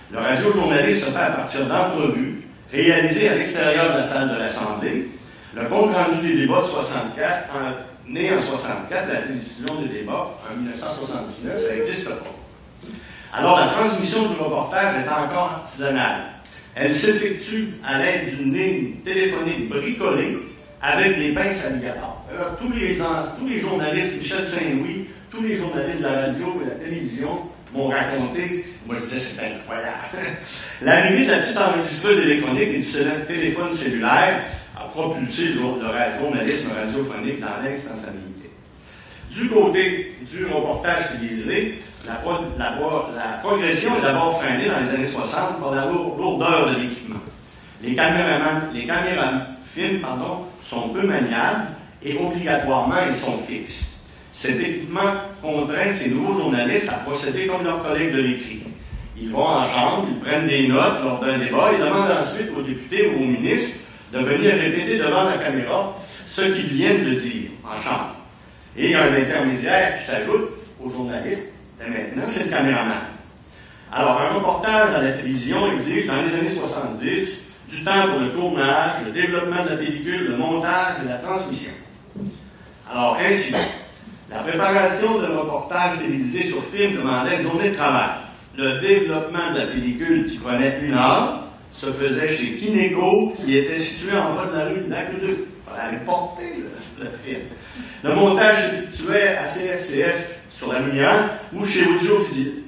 Le radiojournaliste se fait à partir d'entrevues réalisées à l'extérieur de la salle de l'Assemblée. Le compte-rendu des débats de 64, né en 64, la télévision des débats en 1979, ça n'existe pas. Alors, la transmission du reportage est encore artisanale. Elle s'effectue à l'aide d'une ligne téléphonique bricolée avec des pinces alligators. Alors, tous les journalistes, Michel Saint-Louis, tous les journalistes de la radio et de la télévision m'ont raconté, moi je disais c'est incroyable, l'arrivée de la petite enregistreuse électronique et du téléphone cellulaire a propulsé le journalisme radiophonique dans l'instantanéité. Du côté du reportage télévisé, la progression est d'abord freinée dans les années 60 par la lourdeur de l'équipement. Les caméras films sont peu maniables et obligatoirement ils sont fixes. Cet équipement contraint ces nouveaux journalistes à procéder comme leurs collègues de l'écrit. Ils vont en chambre, ils prennent des notes lors d'un débat et demandent ensuite aux députés ou aux ministres de venir répéter devant la caméra ce qu'ils viennent de dire en chambre. Et il y a un intermédiaire qui s'ajoute aux journalistes. Et maintenant, c'est le caméraman. Alors, un reportage à la télévision exige, dans les années 70, du temps pour le tournage, le développement de la pellicule, le montage et la transmission. Alors, ainsi, la préparation d'un reportage télévisé sur film demandait une journée de travail. Le développement de la pellicule, qui prenait 1 heure, se faisait chez Kinego, qui était situé en bas de la rue de Lac-2. Il fallait porter le film. Le montage s'effectuait à CFCF sur la lumière ou chez Audio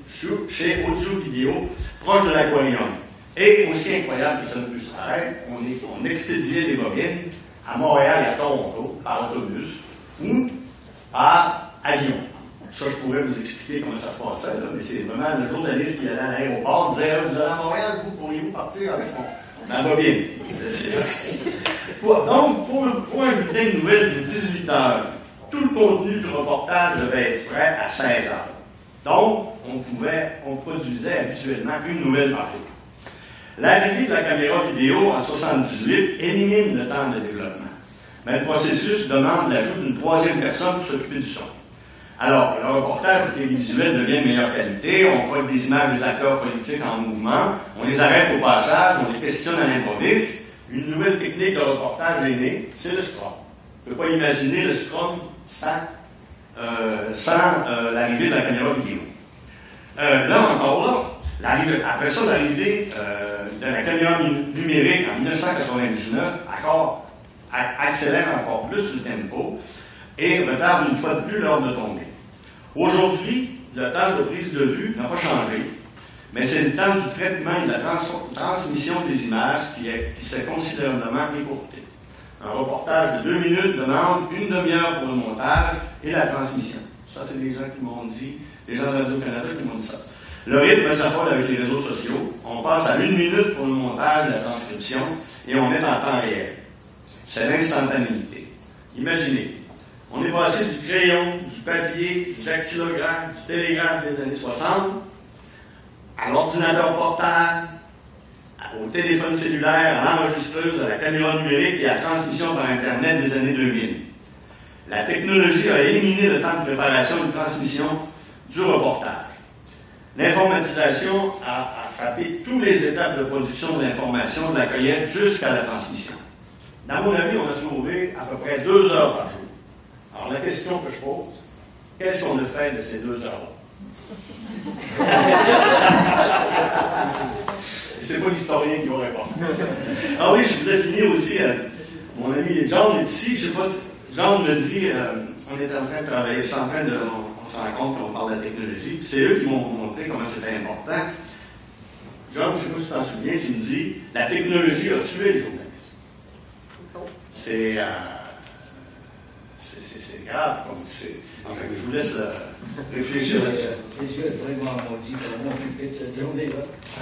Vidéo, proche de l'aquarium. Et aussi incroyable que ça ne puisse paraître, on expédiait les bobines à Montréal et à Toronto par autobus ou par avion. Ça, je pourrais vous expliquer comment ça se passait, là, mais c'est vraiment le journaliste qui allait à l'aéroport disait « Vous allez à Montréal, vous pourriez-vous partir avec ma bobine? » Donc, pour un bulletin de nouvelles de 18 heures, tout le contenu du reportage devait être prêt à 16 heures. Donc, on produisait habituellement une nouvelle par jour. L'arrivée de la caméra vidéo en 1978 élimine le temps de développement. Mais le processus demande l'ajout d'une 3e personne pour s'occuper du son. Alors, le reportage télévisuel devient de meilleure qualité, on voit des images des acteurs politiques en mouvement, on les arrête au passage, on les questionne à l'improviste. Une nouvelle technique de reportage est née, c'est le Scrum. On ne peut pas imaginer le Scrum sans l'arrivée de la caméra vidéo. Là, encore là, après ça, l'arrivée de la caméra numérique en 1999 accélère encore plus le tempo et retarde une fois de plus l'heure de tombée. Aujourd'hui, le temps de prise de vue n'a pas changé, mais c'est le temps du traitement et de la transmission des images qui s'est considérablement écourté. Un reportage de 2 minutes demande 1 demi-heure pour le montage et la transmission. Ça, c'est des gens qui m'ont dit, des gens de Radio-Canada qui m'ont dit ça. Le rythme s'affole avec les réseaux sociaux. On passe à 1 minute pour le montage et la transcription et on est en temps réel. C'est l'instantanéité. Imaginez, on est passé du crayon, du papier, du dactylographe, du télégraphe des années 60, à l'ordinateur portable, au téléphone cellulaire, à l'enregistreuse, à la caméra numérique et à la transmission par Internet des années 2000. La technologie a éliminé le temps de préparation et de transmission du reportage. L'informatisation a frappé toutes les étapes de production de l'information, de la cueillette jusqu'à la transmission. Dans mon avis, on a sauvé à peu près 2 heures par jour. Alors, la question que je pose, qu'est-ce qu'on a fait de ces 2 heures-là? C'est pas l'historien qui va répondre. Ah oui, je voulais finir aussi, mon ami John est ici, je sais pas si, John me dit, on est en train de travailler, on se rend compte qu'on parle de la technologie, c'est eux qui m'ont montré comment c'était important. John, je ne sais pas si tu t'en souviens, tu me dis, la technologie a tué les journalistes. C'est grave, comme c'est. Enfin, je vous laisse réfléchir là-dessus. Les yeux vraiment maudits pour m'occuper de cette journée-là.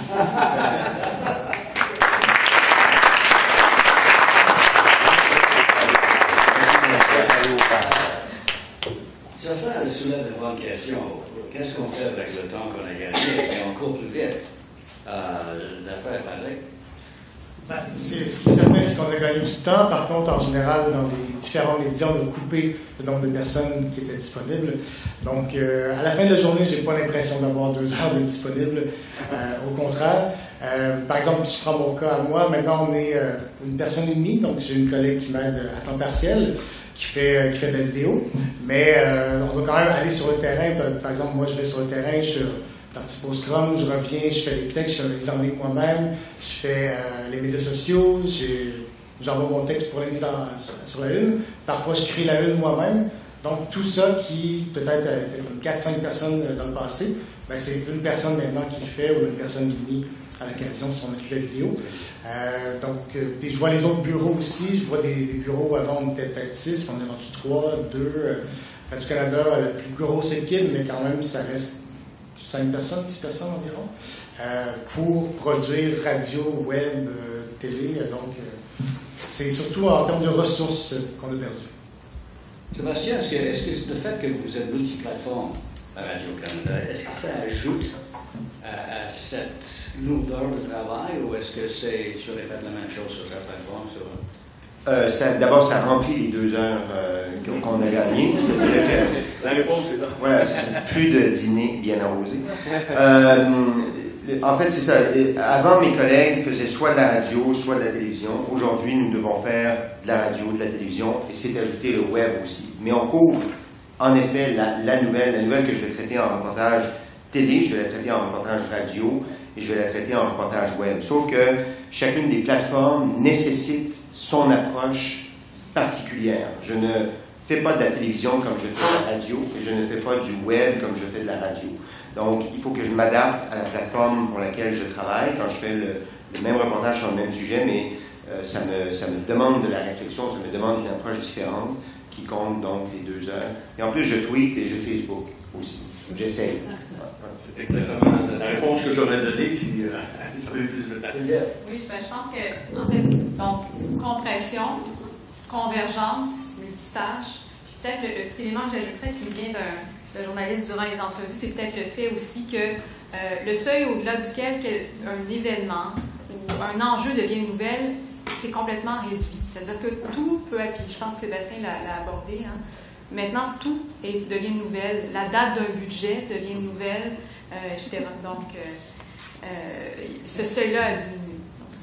Ça soulève une bonne question. Qu'est-ce qu'on fait avec le temps qu'on a gagné et on court plus vite? L'affaire Patrick? Ce qui est certain, c'est qu'on a gagné du temps. Par contre, en général, dans les différents médias, on a coupé le nombre de personnes qui étaient disponibles. Donc, à la fin de la journée, je n'ai pas l'impression d'avoir 2 heures de disponible. Au contraire. Par exemple, si je prends mon cas à moi, maintenant, on est une personne et demie. Donc, j'ai une collègue qui m'aide à temps partiel, qui fait de la vidéo. Mais on va quand même aller sur le terrain. Par exemple, moi, je vais sur le terrain, je suis parti pour Scrum, je reviens, je fais les textes, je fais les en ligne moi-même, je fais les médias sociaux, j'envoie mon texte pour la mise sur la Une. Parfois, je crée la Une moi-même. Donc, tout ça qui, peut-être, était comme 4-5 personnes dans le passé, ben, c'est une personne maintenant qui le fait, ou une personne unie à l'occasion si on occupe la vidéo. Puis je vois les autres bureaux aussi. Je vois des bureaux, avant, on était peut-être 6, on est rendu 3, 2. Radio-Canada a la plus grosse équipe, mais quand même, ça reste 5 personnes, 6 personnes environ, pour produire radio, web, télé. Donc, c'est surtout en termes de ressources qu'on a perdu. Sébastien, est-ce que le fait que vous êtes multiplateforme à Radio-Canada, est-ce que ça ajoute à cette lourdeur de travail ou est-ce que c'est sur les fait la même chose sur la plateforme? D'abord, ça remplit les 2 heures qu'on a gagnées. C'est-à-dire que La réponse est non. voilà, c'est plus de dîner bien arrosé. En fait, c'est ça. Avant, mes collègues faisaient soit de la radio, soit de la télévision. Aujourd'hui, nous devons faire de la radio, de la télévision, et c'est ajouter le web aussi. Mais on couvre, en effet, la nouvelle que je vais traiter en reportage télé, je vais la traiter en reportage radio, et je vais la traiter en reportage web. Sauf que chacune des plateformes nécessite son approche particulière. Je ne fais pas de la télévision comme je fais de la radio, et je ne fais pas du web comme je fais de la radio. Donc, il faut que je m'adapte à la plateforme pour laquelle je travaille quand je fais le même reportage sur le même sujet, mais ça me demande de la réflexion, ça me demande une approche différente qui compte donc les 2 heures. Et en plus, je tweet et je Facebook aussi. J'essaye. C'est exactement la réponse que j'aurais donnée si j'avais eu plus de temps. Oui, je pense que, en fait, donc, compression, convergence, multitâche, peut-être le petit élément que j'ajouterais qui vient d'un journaliste durant les entrevues, c'est peut-être le fait aussi que le seuil au-delà duquel un événement ou un enjeu devient une nouvelle, c'est complètement réduit. C'est-à-dire que tout peut être, puis je pense que Sébastien l'a abordé, hein, maintenant tout devient une nouvelle, la date d'un budget devient une nouvelle, etc. Donc, ce seuil-là a diminué.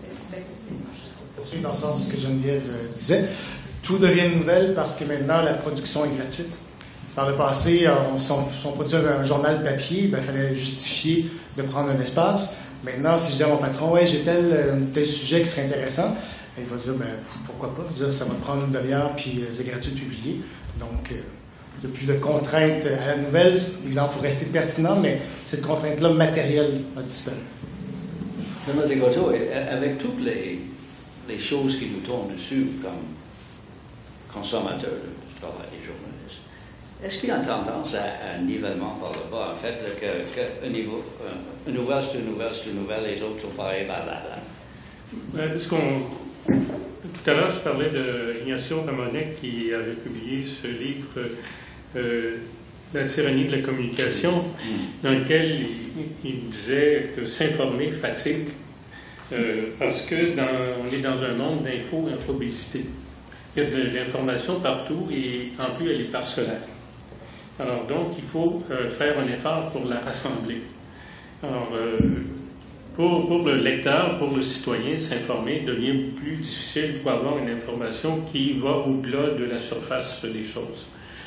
Pour poursuivre dans le sens de ce que Geneviève disait, tout devient une nouvelle parce que maintenant la production est gratuite. Par le passé, si on produisait un journal papier, il fallait justifier de prendre un espace. Maintenant, si je dis à mon patron, ouais, j'ai tel sujet qui serait intéressant, il va dire, pourquoi pas? Dire, ça va prendre une demi-heure, puis c'est gratuit de publier. Donc, il n'y a plus de contraintes à la nouvelle. Évidemment, il faut rester pertinent, mais cette contrainte-là matérielle a disparu. Benoît Descoteaux, avec toutes les choses qui nous tombent dessus comme consommateurs du travail des journalistes, est-ce qu'il y a une tendance à un nivellement par le bas, en fait, qu'un niveau, une nouvelle, c'est une nouvelle, c'est une nouvelle, les autres sont pareils, Tout à l'heure, je parlais d'Ignacio Ramonet qui avait publié ce livre La tyrannie de la communication, dans lequel il disait que s'informer fatigue, parce que on est dans un monde d'infobésité. Il y a de l'information partout et en plus elle est parcellaire. Alors donc, il faut faire un effort pour la rassembler. Alors, pour le lecteur, pour le citoyen, s'informer devient plus difficile pour avoir une information qui va au-delà de la surface des choses.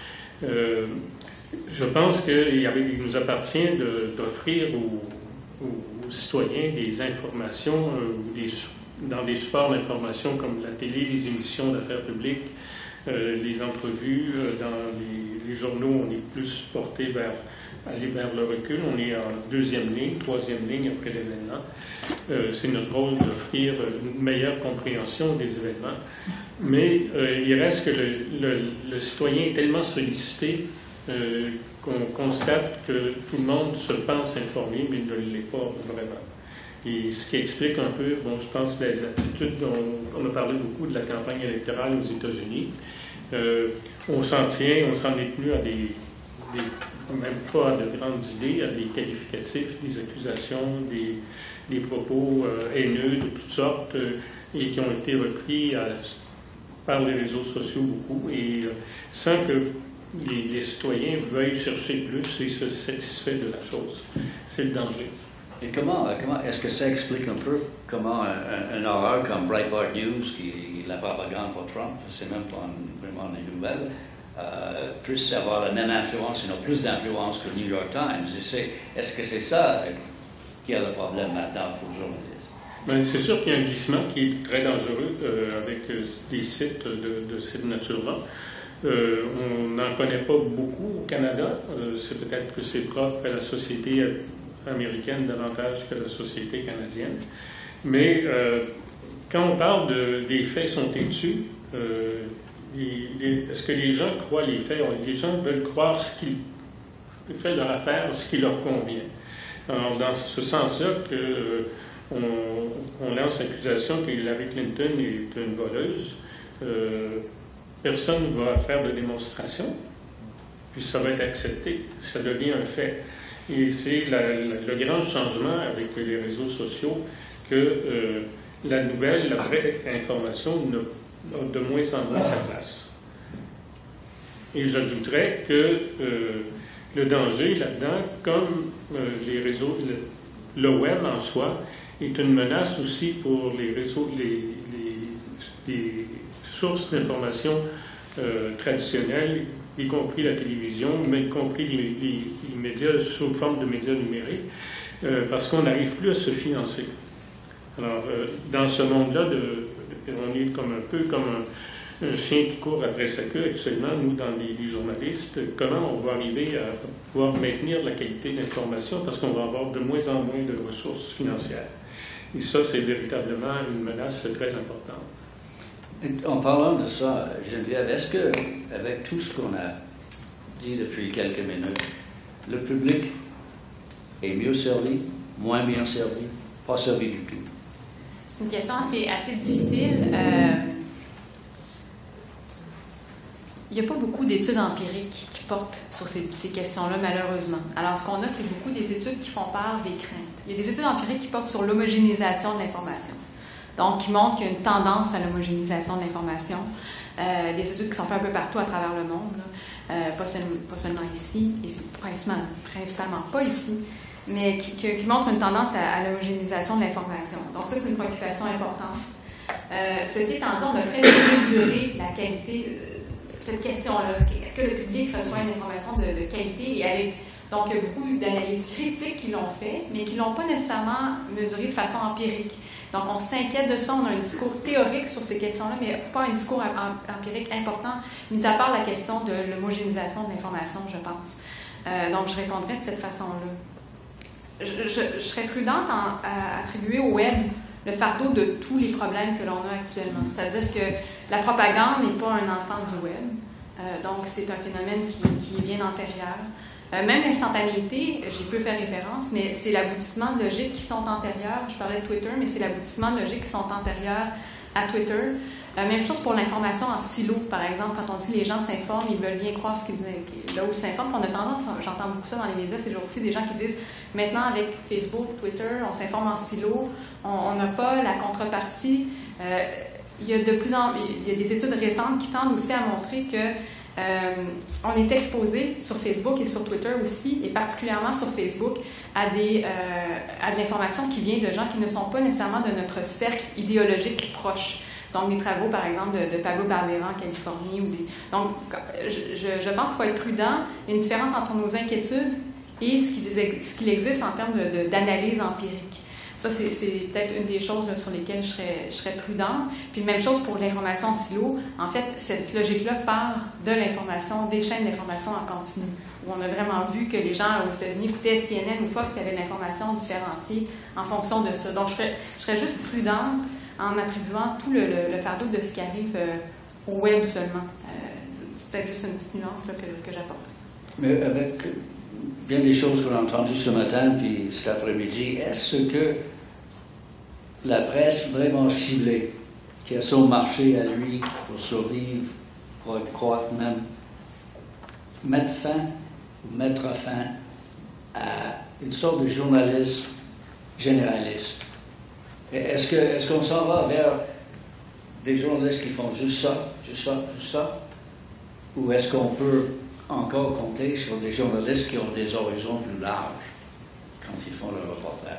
Je pense qu'il nous appartient d'offrir aux citoyens des informations dans des supports d'information comme la télé, les émissions d'affaires publiques, les entrevues, dans les journaux, on est plus porté aller vers le recul. On est en 2e ligne, 3e ligne après l'événement. C'est notre rôle d'offrir une meilleure compréhension des événements. Mais il reste que le citoyen est tellement sollicité qu'on constate que tout le monde se pense informé, mais ne l'est pas vraiment. Et ce qui explique un peu, je pense, l'attitude dont on a parlé beaucoup de la campagne électorale aux États-Unis. On s'en tient, on s'en est tenu à des même pas à de grandes idées, à des qualificatifs, des accusations, des propos haineux de toutes sortes et qui ont été repris par les réseaux sociaux beaucoup et sans que les citoyens veuillent chercher plus et se satisfaire de la chose. C'est le danger. Et comment est-ce que ça explique un peu comment un horreur comme Breitbart News, qui est la propagande pour Trump, c'est même pas vraiment une nouvelle, puisse avoir la même influence, sinon plus d'influence que le New York Times? Est-ce que c'est ça qui a le problème maintenant pour le journaliste? Bien, c'est sûr qu'il y a un glissement qui est très dangereux avec des sites de cette nature-là. On n'en connaît pas beaucoup au Canada. C'est peut-être que c'est propre à la société américaine davantage que la société canadienne. Mais quand on parle des faits sont têtus, est-ce que les gens croient les faits? Les gens veulent croire le fait de leur affaire, ce qui leur convient. Alors, dans ce sens-là, on lance l'accusation que Hillary Clinton est une voleuse. Personne ne va faire de démonstration, puis ça va être accepté. Ça devient un fait. Et c'est le grand changement avec les réseaux sociaux que la nouvelle, la vraie information a de moins en moins sa place. Et j'ajouterais que le danger là-dedans, comme les réseaux, le web en soi, est une menace aussi pour les réseaux, les sources d'information traditionnelles, y compris la télévision, mais y compris les médias sous forme de médias numériques, parce qu'on n'arrive plus à se financer. Alors, dans ce monde-là, on est un peu comme un chien qui court après sa queue actuellement, nous, dans les journalistes. Comment on va arriver à pouvoir maintenir la qualité de l'information, parce qu'on va avoir de moins en moins de ressources financières. Et ça, c'est véritablement une menace très importante. En parlant de ça, Geneviève, est-ce que, avec tout ce qu'on a dit depuis quelques minutes, le public est mieux servi, moins bien servi, pas servi du tout? C'est une question assez difficile. Il n'y a pas beaucoup d'études empiriques qui portent sur ces questions-là, malheureusement. Alors, ce qu'on a, c'est beaucoup des études qui font part des craintes. Il y a des études empiriques qui portent sur l'homogénéisation de l'information. Donc, qui montrent qu'il y a une tendance à l'homogénéisation de l'information. Des études qui sont faites un peu partout à travers le monde, pas seulement ici, et principalement pas ici, mais qui montrent une tendance à l'homogénéisation de l'information. Donc, ça, c'est une préoccupation importante. Ceci étant dit, on a très bien mesuré la qualité cette question-là. Est-ce que le public reçoit une information de qualité? Et donc, il y a beaucoup d'analyses critiques qui l'ont fait, mais qui ne l'ont pas nécessairement mesuré de façon empirique. Donc, on s'inquiète de ça. On a un discours théorique sur ces questions-là, mais pas un discours empirique important, mis à part la question de l'homogénéisation de l'information, je pense. Donc, je répondrai de cette façon-là. Je serais prudente à attribuer au web le fardeau de tous les problèmes que l'on a actuellement. C'est-à-dire que la propagande n'est pas un enfant du web. Donc, c'est un phénomène qui est bien antérieur. Même l'instantanéité, j'y peux faire référence, mais c'est l'aboutissement de logiques qui sont antérieures. Je parlais de Twitter, mais c'est l'aboutissement de logiques qui sont antérieures à Twitter. Même chose pour l'information en silo, par exemple. Quand on dit que les gens s'informent, ils veulent bien croire ce qu'ils là où ils s'informent. On a tendance, j'entends beaucoup ça dans les médias ces jours-ci, des gens qui disent maintenant avec Facebook, Twitter, on s'informe en silo, on n'a pas la contrepartie. Il y a des études récentes qui tendent aussi à montrer que on est exposé sur Facebook et sur Twitter aussi, et particulièrement sur Facebook, à de l'information qui vient de gens qui ne sont pas nécessairement de notre cercle idéologique proche. Donc, des travaux, par exemple, de Pablo Barbera en Californie. Donc, je pense qu'il faut être prudent. Il y a une différence entre nos inquiétudes et ce qu'il existe en termes d'analyse empirique. Ça, c'est peut-être une des choses là, sur lesquelles je serais prudente. Puis, même chose pour l'information en silo. En fait, cette logique-là part de l'information, des chaînes d'information en continu, où on a vraiment vu que les gens aux États-Unis écoutaient CNN ou Fox, qui avaient de l'information différenciée en fonction de ça. Donc, je serais juste prudente en attribuant tout le fardeau de ce qui arrive au web seulement. C'est peut-être juste une petite nuance là, que j'apporte. Mais avec bien des choses qu'on a entendues ce matin puis cet après-midi, est-ce que la presse vraiment ciblée, qui a son marché à lui pour survivre, pour croître même, mettre fin mettre fin à une sorte de journalisme généraliste. Est-ce qu'on s'en va vers des journalistes qui font juste ça, juste ça, juste ça? Ou est-ce qu'on peut encore compter sur des journalistes qui ont des horizons plus larges quand ils font leur reportage?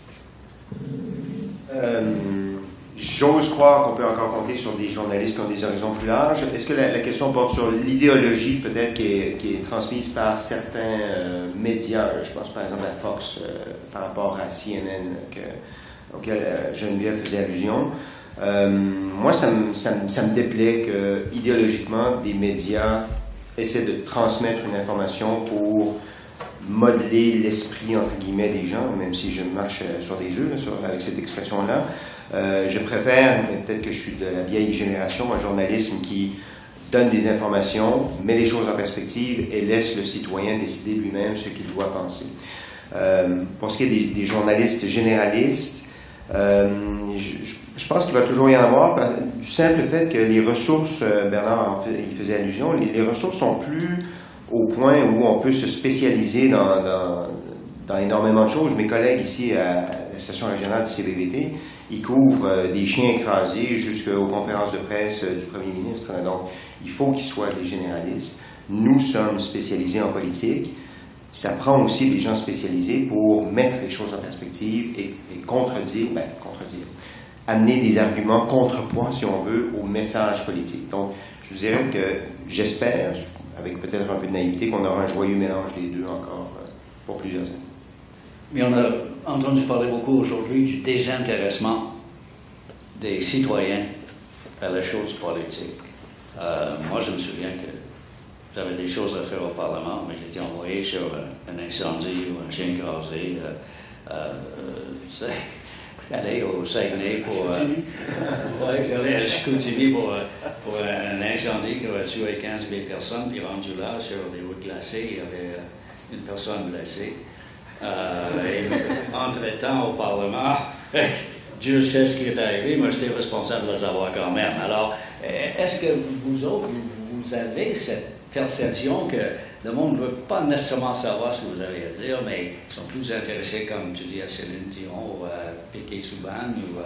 J'ose croire qu'on peut encore compter sur des journalistes qui ont des horizons plus larges. Est-ce que la question porte sur l'idéologie peut-être qui est transmise par certains médias? Je pense par exemple à Fox par rapport à CNN auquel Geneviève faisait allusion. Moi, ça me déplaît que idéologiquement des médias essaient de transmettre une information pour modeler l'esprit, entre guillemets, des gens, même si je marche sur des œufs avec cette expression-là. Je préfère, mais peut-être que je suis de la vieille génération, un journalisme qui donne des informations, met les choses en perspective et laisse le citoyen décider lui-même ce qu'il doit penser. Pour ce qui est des journalistes généralistes, je pense qu'il va toujours y en avoir, du simple fait que les ressources, Bernard il faisait allusion, les ressources sont plus au point où on peut se spécialiser dans énormément de choses. Mes collègues ici à la station régionale du CBVT, ils couvrent des chiens écrasés jusqu'aux conférences de presse du premier ministre. Donc, il faut qu'ils soient des généralistes. Nous sommes spécialisés en politique. Ça prend aussi des gens spécialisés pour mettre les choses en perspective et contredire, amener des arguments contrepoids, si on veut, au message politique. Donc, je vous dirais que j'espère, avec peut-être un peu de naïveté, qu'on aura un joyeux mélange des deux encore pour plusieurs années. Mais on a entendu parler beaucoup aujourd'hui du désintéressement des citoyens à la chose politique. Moi, je me souviens que j'avais des choses à faire au Parlement, mais j'étais envoyé sur un incendie ou un chien écrasé. J'allais au Saguenay pour... j'allais à Chicoutimi pour un incendie qui a tué 15 000 personnes, puis rendu là, sur des routes glacées, il y avait une personne blessée. Et entre-temps, au Parlement, Dieu sait ce qui est arrivé, moi j'étais responsable de le savoir quand même. Alors, est-ce que vous autres, vous avez cette perception que le monde ne veut pas nécessairement savoir ce que vous avez à dire, mais ils sont plus intéressés, comme tu dis, à Céline Dion ou à Piquet Souban ou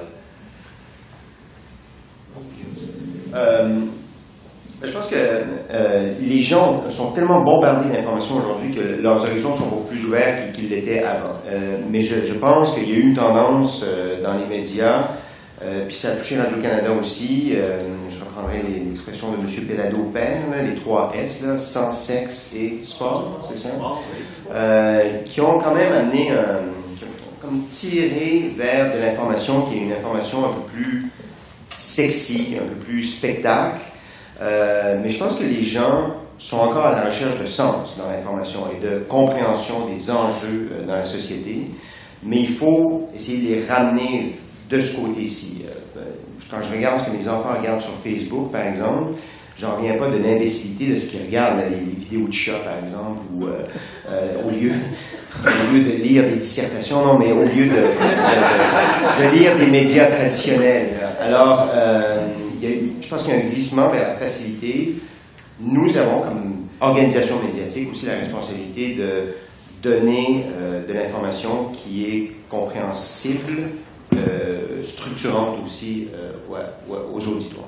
je pense que les gens sont tellement bombardés d'informations aujourd'hui que leurs horizons sont beaucoup plus ouverts qu'ils l'étaient avant. Mais je pense qu'il y a eu une tendance dans les médias, puis ça a touché Radio-Canada aussi, je reprendrai l'expression de M. Pellado-Père, les 3 S, là, sans sexe et sport, c'est ça? Qui ont quand même amené, qui ont comme tiré vers de l'information qui est une information un peu plus sexy, un peu plus spectacle. Mais je pense que les gens sont encore à la recherche de sens dans l'information et de compréhension des enjeux dans la société. Mais il faut essayer de les ramener de ce côté-ci. Quand je regarde ce que mes enfants regardent sur Facebook, par exemple, j'en reviens pas de l'imbécilité de ce qu'ils regardent, les vidéos de chats, par exemple, ou au lieu de lire des dissertations, non, mais au lieu de lire des médias traditionnels. Alors, je pense qu'il y a un glissement vers la facilité. Nous avons, comme organisation médiatique, aussi la responsabilité de donner de l'information qui est compréhensible, structurante aussi aux auditoires.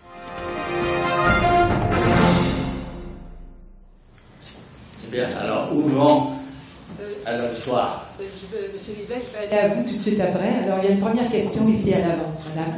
C'est bien. Alors, ouvrons à l'auditoire. Monsieur Rivet, je vais aller à vous tout de suite après. Alors, il y a une première question ici à l'avant, madame.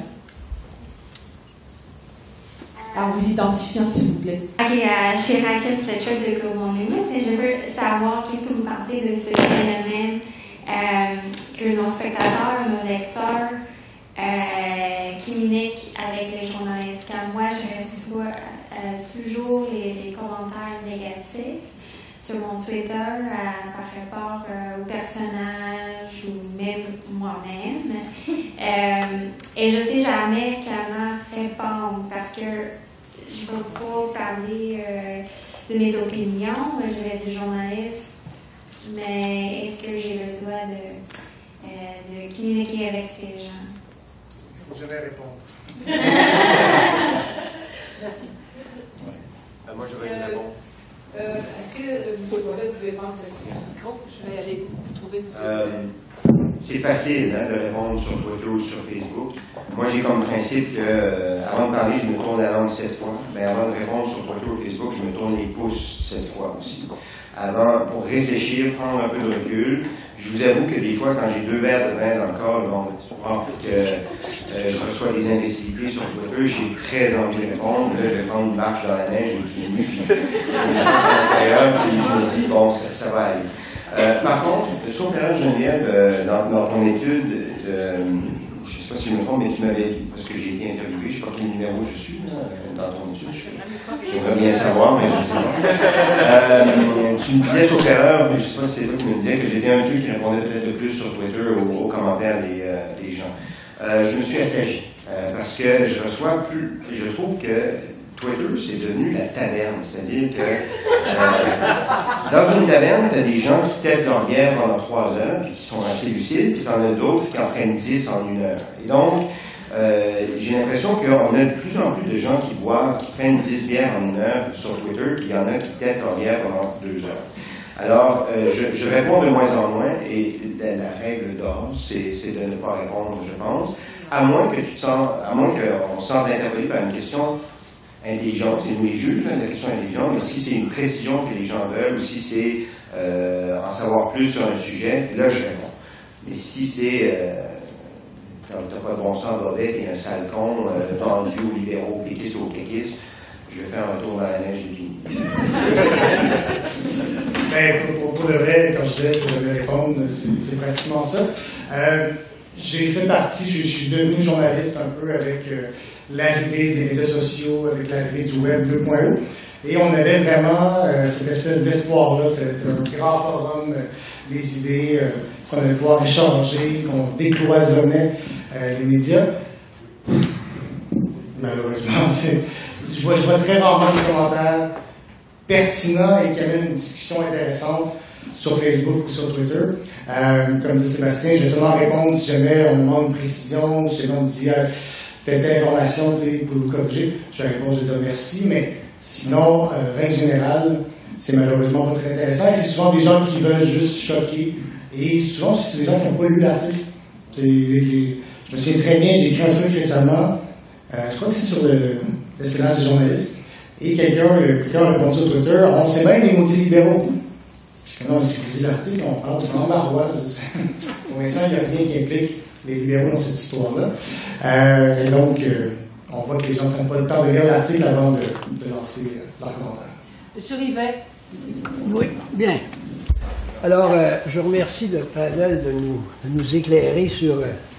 Alors, vous identifiez, s'il vous plaît. OK, je suis Raquel Fletcher de Global News et je veux savoir qu'est-ce que vous pensez de ce phénomène que nos spectateurs, nos lecteurs communiquent avec les journalistes. Car moi, je reçois toujours les commentaires négatifs sur mon Twitter par rapport aux personnages ou même moi-même. Et je sais jamais comment répondre parce que je ne peux pas parler de mes opinions. Je vais être journaliste, mais est-ce que j'ai le droit de communiquer avec ces gens? Je vais répondre. Merci. Moi, je vais répondre. Est-ce que vous pouvez prendre ce micro? Je vais aller vous trouver C'est facile hein, de répondre sur Twitter ou sur Facebook. Moi, j'ai comme principe que, avant de parler, je me tourne la langue 7 fois. Mais avant de répondre sur Twitter ou Facebook, je me tourne les pouces 7 fois aussi. Avant, pour réfléchir, prendre un peu de recul. Je vous avoue que des fois, quand j'ai 2 verres de vin dans le corps, bon, que je reçois des imbécilités sur Twitter, j'ai très envie de répondre. Là, je vais prendre une marche dans la neige, les pieds nus, puis je me dis, bon, ça va aller. Par contre, sauf erreur, Geneviève, dans ton étude, je ne sais pas si je me trompe, mais tu m'avais dit, parce que j'ai été interviewé, je ne sais pas quel numéro je suis dans ton étude. J'aimerais bien savoir, mais je ne sais pas. Tu me disais, sauf erreur, je ne sais pas si c'est toi qui me disais, que j'étais un de ceux qui répondait peut-être le plus sur Twitter aux commentaires des gens. Je me suis assagi, parce que je trouve que Twitter, c'est devenu la taverne. C'est-à-dire que dans une taverne, tu as des gens qui têtent leur bière pendant 3 heures, puis qui sont assez lucides, puis tu en as d'autres qui en prennent 10 en 1 heure. Et donc, j'ai l'impression qu'on a de plus en plus de gens qui boivent, qui prennent 10 bières en 1 heure sur Twitter, puis il y en a qui têtent leur bière pendant 2 heures. Alors, je réponds de moins en moins, et la règle d'or, c'est de ne pas répondre, je pense, à moins qu'on se sente interpellé par une question intelligente, c'est nous les juges, la question intelligente, mais si c'est une précision que les gens veulent, ou si c'est en savoir plus sur un sujet, là, je réponds. Mais si c'est quand t'as pas de bon sens, bobette et un sale con, tendu aux libéraux, péquistes ou aux caquistes, je vais faire un tour dans la neige et puis... Pour de vrai, quand je disais pour répondre, c'est pratiquement ça. J'ai fait partie, je suis devenu journaliste un peu avec l'arrivée des médias sociaux, avec l'arrivée du Web 2.0. Et on avait vraiment cette espèce d'espoir-là, c'était un grand forum des idées, qu'on allait pouvoir échanger, qu'on décloisonnait les médias. Malheureusement, je vois très rarement des commentaires pertinents et qui amènent une discussion intéressante sur Facebook ou sur Twitter. Comme dit Sébastien, je vais seulement répondre si jamais on me demande une précision, ou si jamais on me dit telle information, pour vous corriger. Je vais répondre, je vais dire merci, mais sinon, règle générale, c'est malheureusement pas très intéressant. Et c'est souvent des gens qui veulent juste choquer. Et souvent, c'est des gens qui n'ont pas lu l'article. Je me souviens très bien, j'ai écrit un truc récemment, je crois que c'est sur l'espionnage des journalistes, et quelqu'un a répondu sur Twitter, on sait bien les motifs libéraux. Puis quand on a lisé l'article, on parle du grand marois. Pour l'instant, il n'y a rien qui implique les libéraux dans cette histoire-là. Et donc, on voit que les gens ne prennent pas le temps de lire l'article avant de lancer leur commentaire. Monsieur Rivet. Oui, bien. Alors, je remercie le panel de nous éclairer sur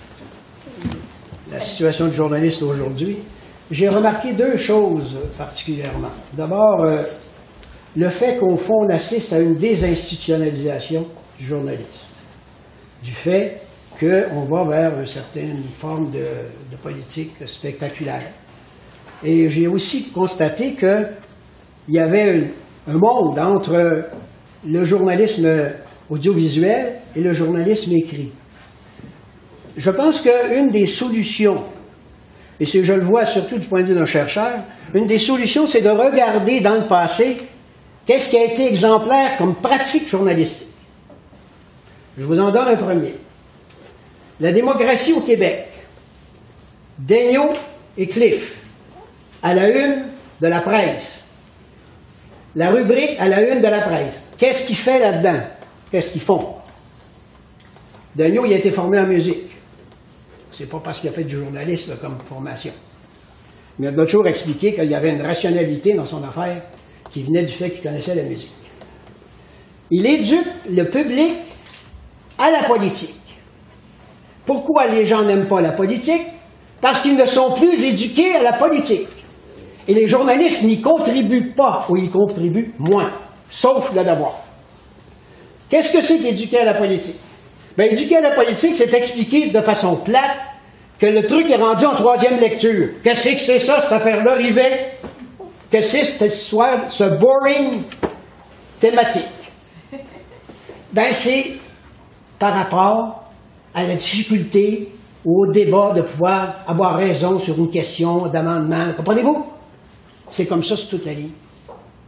la situation du journaliste aujourd'hui. J'ai remarqué 2 choses particulièrement. D'abord, le fait qu'au fond, on assiste à une désinstitutionnalisation du journalisme. Du fait qu'on va vers une certaine forme de politique spectaculaire. Et j'ai aussi constaté qu'il y avait un monde entre le journalisme audiovisuel et le journalisme écrit. Je pense qu'une des solutions, et je le vois surtout du point de vue d'un chercheur, une des solutions, c'est de regarder dans le passé qu'est-ce qui a été exemplaire comme pratique journalistique. Je vous en donne un premier. La démocratie au Québec. Daigneault et Cliff, à la une de la presse. La rubrique à la une de la presse. Qu'est-ce qu'il fait là-dedans? Qu'est-ce qu'ils font? Daigneault, il a été formé en musique. C'est pas parce qu'il a fait du journalisme comme formation. Mais il a toujours expliqué qu'il y avait une rationalité dans son affaire qui venait du fait qu'il connaissait la musique. Il éduque le public à la politique. Pourquoi les gens n'aiment pas la politique? Parce qu'ils ne sont plus éduqués à la politique. Et les journalistes n'y contribuent pas, ou ils contribuent moins, sauf le devoir. Qu'est-ce que c'est qu'éduquer à la politique? Bien, éduquer à la politique, c'est expliquer de façon plate que le truc est rendu en 3e lecture. Qu'est-ce que c'est ça, cette affaire-là, Rivet? Qu'est-ce que c'est cette histoire, ce boring thématique? Bien, c'est par rapport à la difficulté ou au débat de pouvoir avoir raison sur une question d'amendement. Comprenez-vous? C'est comme ça sur toute la ligne.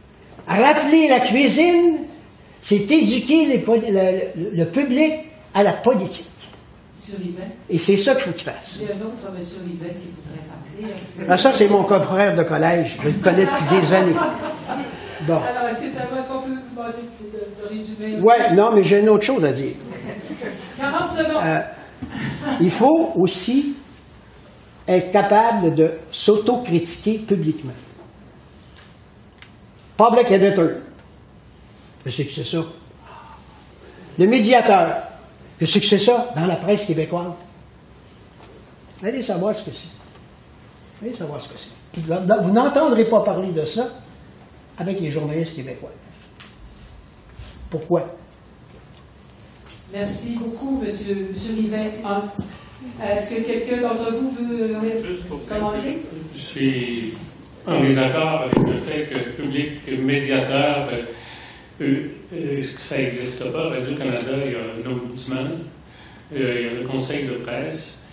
Rappeler la cuisine, c'est éduquer le public à la politique. Monsieur Rivet. Et c'est ça qu'il faut qu'il fasse. Il y a un autre monsieur Rivet qui voudrait parler. Ah, ça, c'est mon confrère de collège. Je le connais depuis des années. Bon. Alors, est-ce que ça va qu'on peut vous demander de résumer? Oui, non, mais j'ai une autre chose à dire. 40 secondes. Il faut aussi être capable de s'autocritiquer publiquement. Public editor. Qu'est-ce que c'est ça? Le médiateur. Qu'est-ce que c'est ça dans la presse québécoise? Allez savoir ce que c'est. Allez savoir ce que c'est. Vous n'entendrez pas parler de ça avec les journalistes québécois. Pourquoi? Merci beaucoup, monsieur Rivet. Est-ce que quelqu'un d'entre vous veut commenter? Je suis en désaccord avec le fait que public médiateur, ça n'existe pas. Radio-Canada, il y a l'Ombudsman, il y a le Conseil de presse.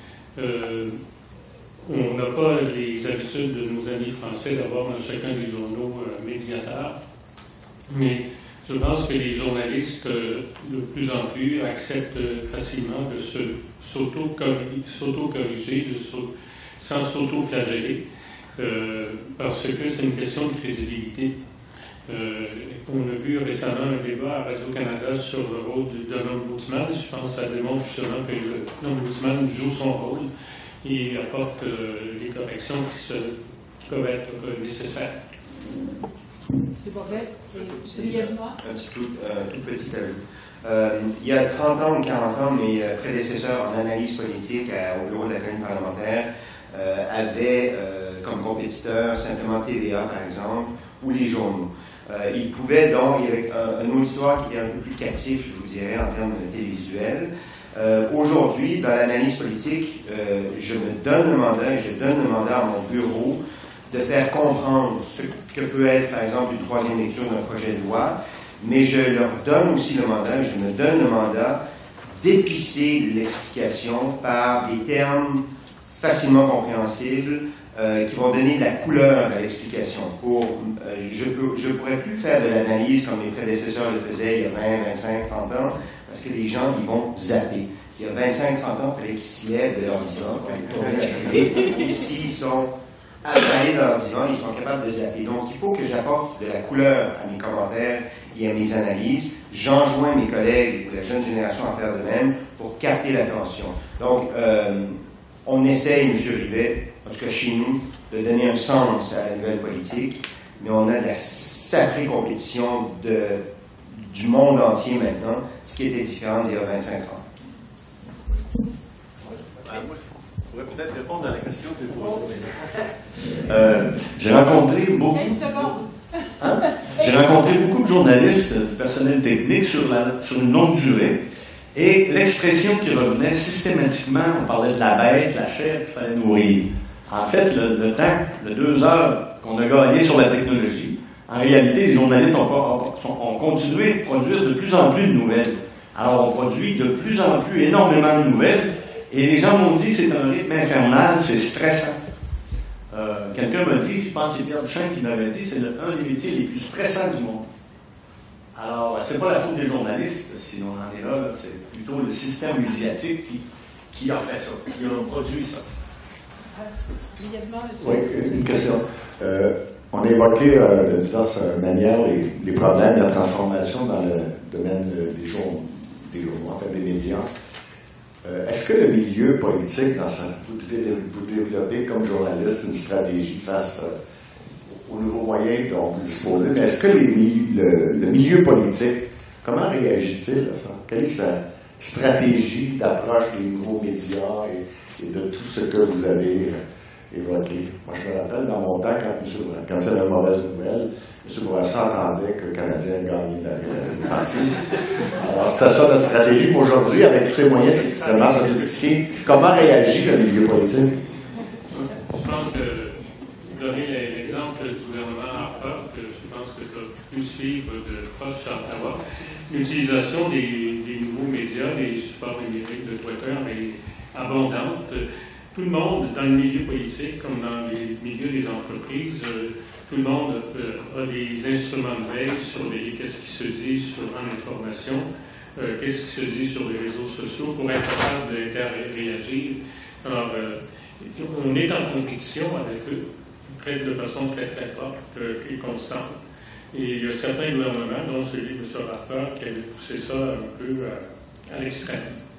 On n'a pas les habitudes de nos amis français d'avoir dans chacun des journaux médiateurs. Mais je pense que les journalistes, de plus en plus, acceptent facilement de s'auto-corriger, sans s'auto-flageller, parce que c'est une question de crédibilité. On a vu récemment un débat à Radio-Canada sur le rôle de l'Ombudsman. Je pense que ça démontre justement que l'Ombudsman joue son rôle et apporte les corrections qui peuvent être nécessaires. C'est pas vrai. Brièvement. Un tout petit ajout. Il y a 30 ans ou 40 ans, mes prédécesseurs en analyse politique au bureau de la colline parlementaire avaient comme compétiteurs simplement TVA, par exemple, ou les journaux. Ils pouvaient donc, il y avait un auditoire qui était un peu plus captif, je vous dirais, en termes télévisuels. Aujourd'hui, dans l'analyse politique, je donne le mandat à mon bureau de faire comprendre ce que peut être, par exemple, une troisième lecture d'un projet de loi, mais je leur donne aussi le mandat, je me donne le mandat d'épicer l'explication par des termes facilement compréhensibles qui vont donner de la couleur à l'explication. Je ne pourrais plus faire de l'analyse comme mes prédécesseurs le faisaient il y a 20, 25, 30 ans, parce que les gens, ils vont zapper. Il y a 25, 30 ans, il fallait qu'ils se lèvent de leur divan pour aller tourner la télé. Ici, ils sont avalés dans leur divan, ils sont capables de zapper. Donc, il faut que j'apporte de la couleur à mes commentaires et à mes analyses. J'enjoins mes collègues ou la jeune génération à faire de même pour capter l'attention. Donc, on essaye, M. Rivet, en tout cas chez nous, de donner un sens à la nouvelle politique, mais on a de la sacrée compétition du monde entier maintenant, ce qui était différent d'il y a 25 ans. Moi, je pourrais peut-être répondre à la question que tu posée. J'ai rencontré beaucoup... J'ai rencontré beaucoup de journalistes, du personnel technique sur une longue durée, et l'expression qui revenait systématiquement, on parlait de la bête, la chair qu'il fallait nourrir. En fait, le temps, le 2 heures qu'on a gagné sur la technologie, en réalité, les journalistes ont continué de produire de plus en plus de nouvelles. Alors, on produit de plus en plus énormément de nouvelles, et les gens m'ont dit que c'est un rythme infernal, c'est stressant. Quelqu'un m'a dit, je pense que c'est Pierre Duchesne qui m'avait dit, c'est un des métiers les plus stressants du monde. Alors, c'est pas la faute des journalistes, si on en est là, c'est plutôt le système médiatique qui a fait ça, qui a produit ça. Oui, une question. On a évoqué de diverses manières les problèmes et la transformation dans le domaine des journaux, en fait des médias. Est-ce que le milieu politique, vous développez comme journaliste une stratégie face aux nouveaux moyens dont vous disposez, mais est-ce que le milieu politique, comment réagit-il à ça? Quelle est sa stratégie d'approche des nouveaux médias et de tout ce que vous avez évoqué? Moi, je me rappelle, dans mon temps, quand il y avait une mauvaise nouvelle, M. Bourassa attendait que le Canadien gagne la partie. Alors, c'était ça notre stratégie. Mais aujourd'hui, avec tous ces moyens, c'est extrêmement sophistiqué. Comment réagit le milieu politique? Je pense que, donner l'exemple du gouvernement Harper, que je pense que tu as pu suivre de proche à Ottawa, l'utilisation des nouveaux médias, des supports numériques de Twitter est abondante. Tout le monde, dans le milieu politique, comme dans les milieux des entreprises, tout le monde a des instruments de veille sur qu'est-ce qui se dit en information, qu'est-ce qui se dit sur les réseaux sociaux pour être capable d'interréagir. Alors, on est en compétition avec eux, de façon très très forte et constante. Et il y a certains gouvernements, dont celui de M. Harper, qui avait poussé ça un peu à l'extrême.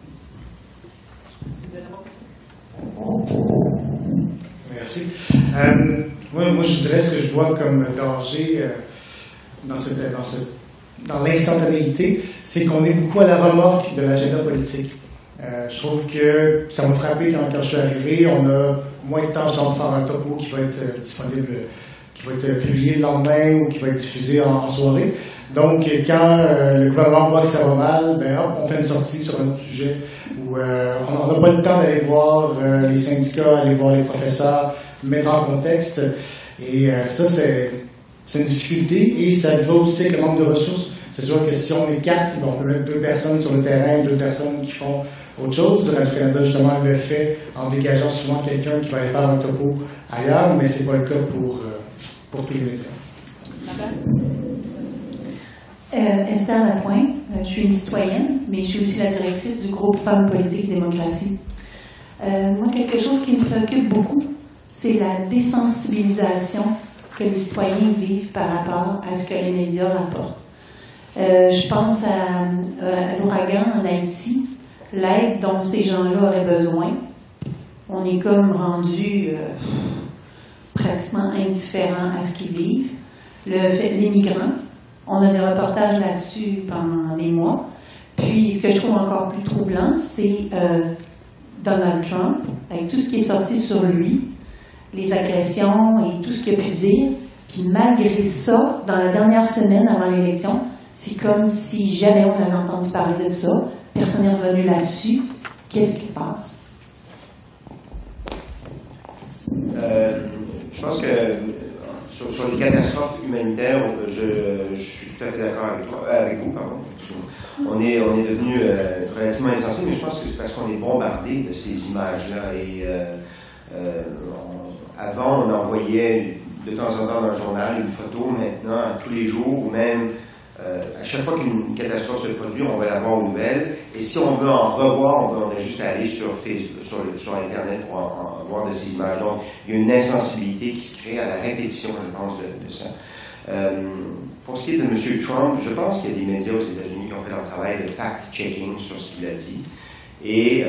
Merci. Moi, je dirais ce que je vois comme danger dans l'instantanéité, c'est qu'on est beaucoup à la remorque de l'agenda politique. Je trouve que ça m'a frappé quand je suis arrivé. On a moins de temps de faire un topo qui va être disponible, qui va être publié le lendemain ou qui va être diffusé en soirée. Donc, quand le gouvernement voit que ça va mal, ben hop, on fait une sortie sur un autre sujet où on n'a pas le temps d'aller voir les syndicats, aller voir les professeurs, mettre en contexte. Et ça, c'est une difficulté et ça va aussi avec le manque de ressources. C'est sûr que si on est 4, on peut mettre 2 personnes sur le terrain, 2 personnes qui font autre chose. Radio-Canada, justement, le fait en dégageant souvent quelqu'un qui va aller faire un topo ailleurs, mais ce n'est pas le cas pour tous les médias. Esther Lapointe, je suis une citoyenne, mais je suis aussi la directrice du groupe Femmes Politique et Démocratie. Moi, quelque chose qui me préoccupe beaucoup, c'est la désensibilisation que les citoyens vivent par rapport à ce que les médias rapportent. Je pense à l'ouragan en Haïti, l'aide dont ces gens-là auraient besoin. On est comme rendu pratiquement indifférent à ce qu'ils vivent. Les migrants, on a des reportages là-dessus pendant des mois. Puis, ce que je trouve encore plus troublant, c'est Donald Trump, avec tout ce qui est sorti sur lui, les agressions et tout ce qu'il a pu dire, puis malgré ça, dans la dernière semaine avant l'élection, c'est comme si jamais on avait entendu parler de ça. Personne n'est revenu là-dessus. Qu'est-ce qui se passe? Je pense que sur les catastrophes humanitaires, je suis tout à fait d'accord avec vous. On est devenu relativement insensible, mais je pense que c'est parce qu'on est bombardé de ces images-là. Et avant, on envoyait de temps en temps dans le journal une photo. Maintenant, tous les jours, ou même à chaque fois qu'une catastrophe se produit, on va la voir aux nouvelles. Et si on veut en revoir, on a juste à aller sur Internet pour en voir de ces images. Donc, il y a une insensibilité qui se crée à la répétition, je pense, de ça. Pour ce qui est de M. Trump, je pense qu'il y a des médias aux États-Unis qui ont fait leur travail de fact-checking sur ce qu'il a dit. Et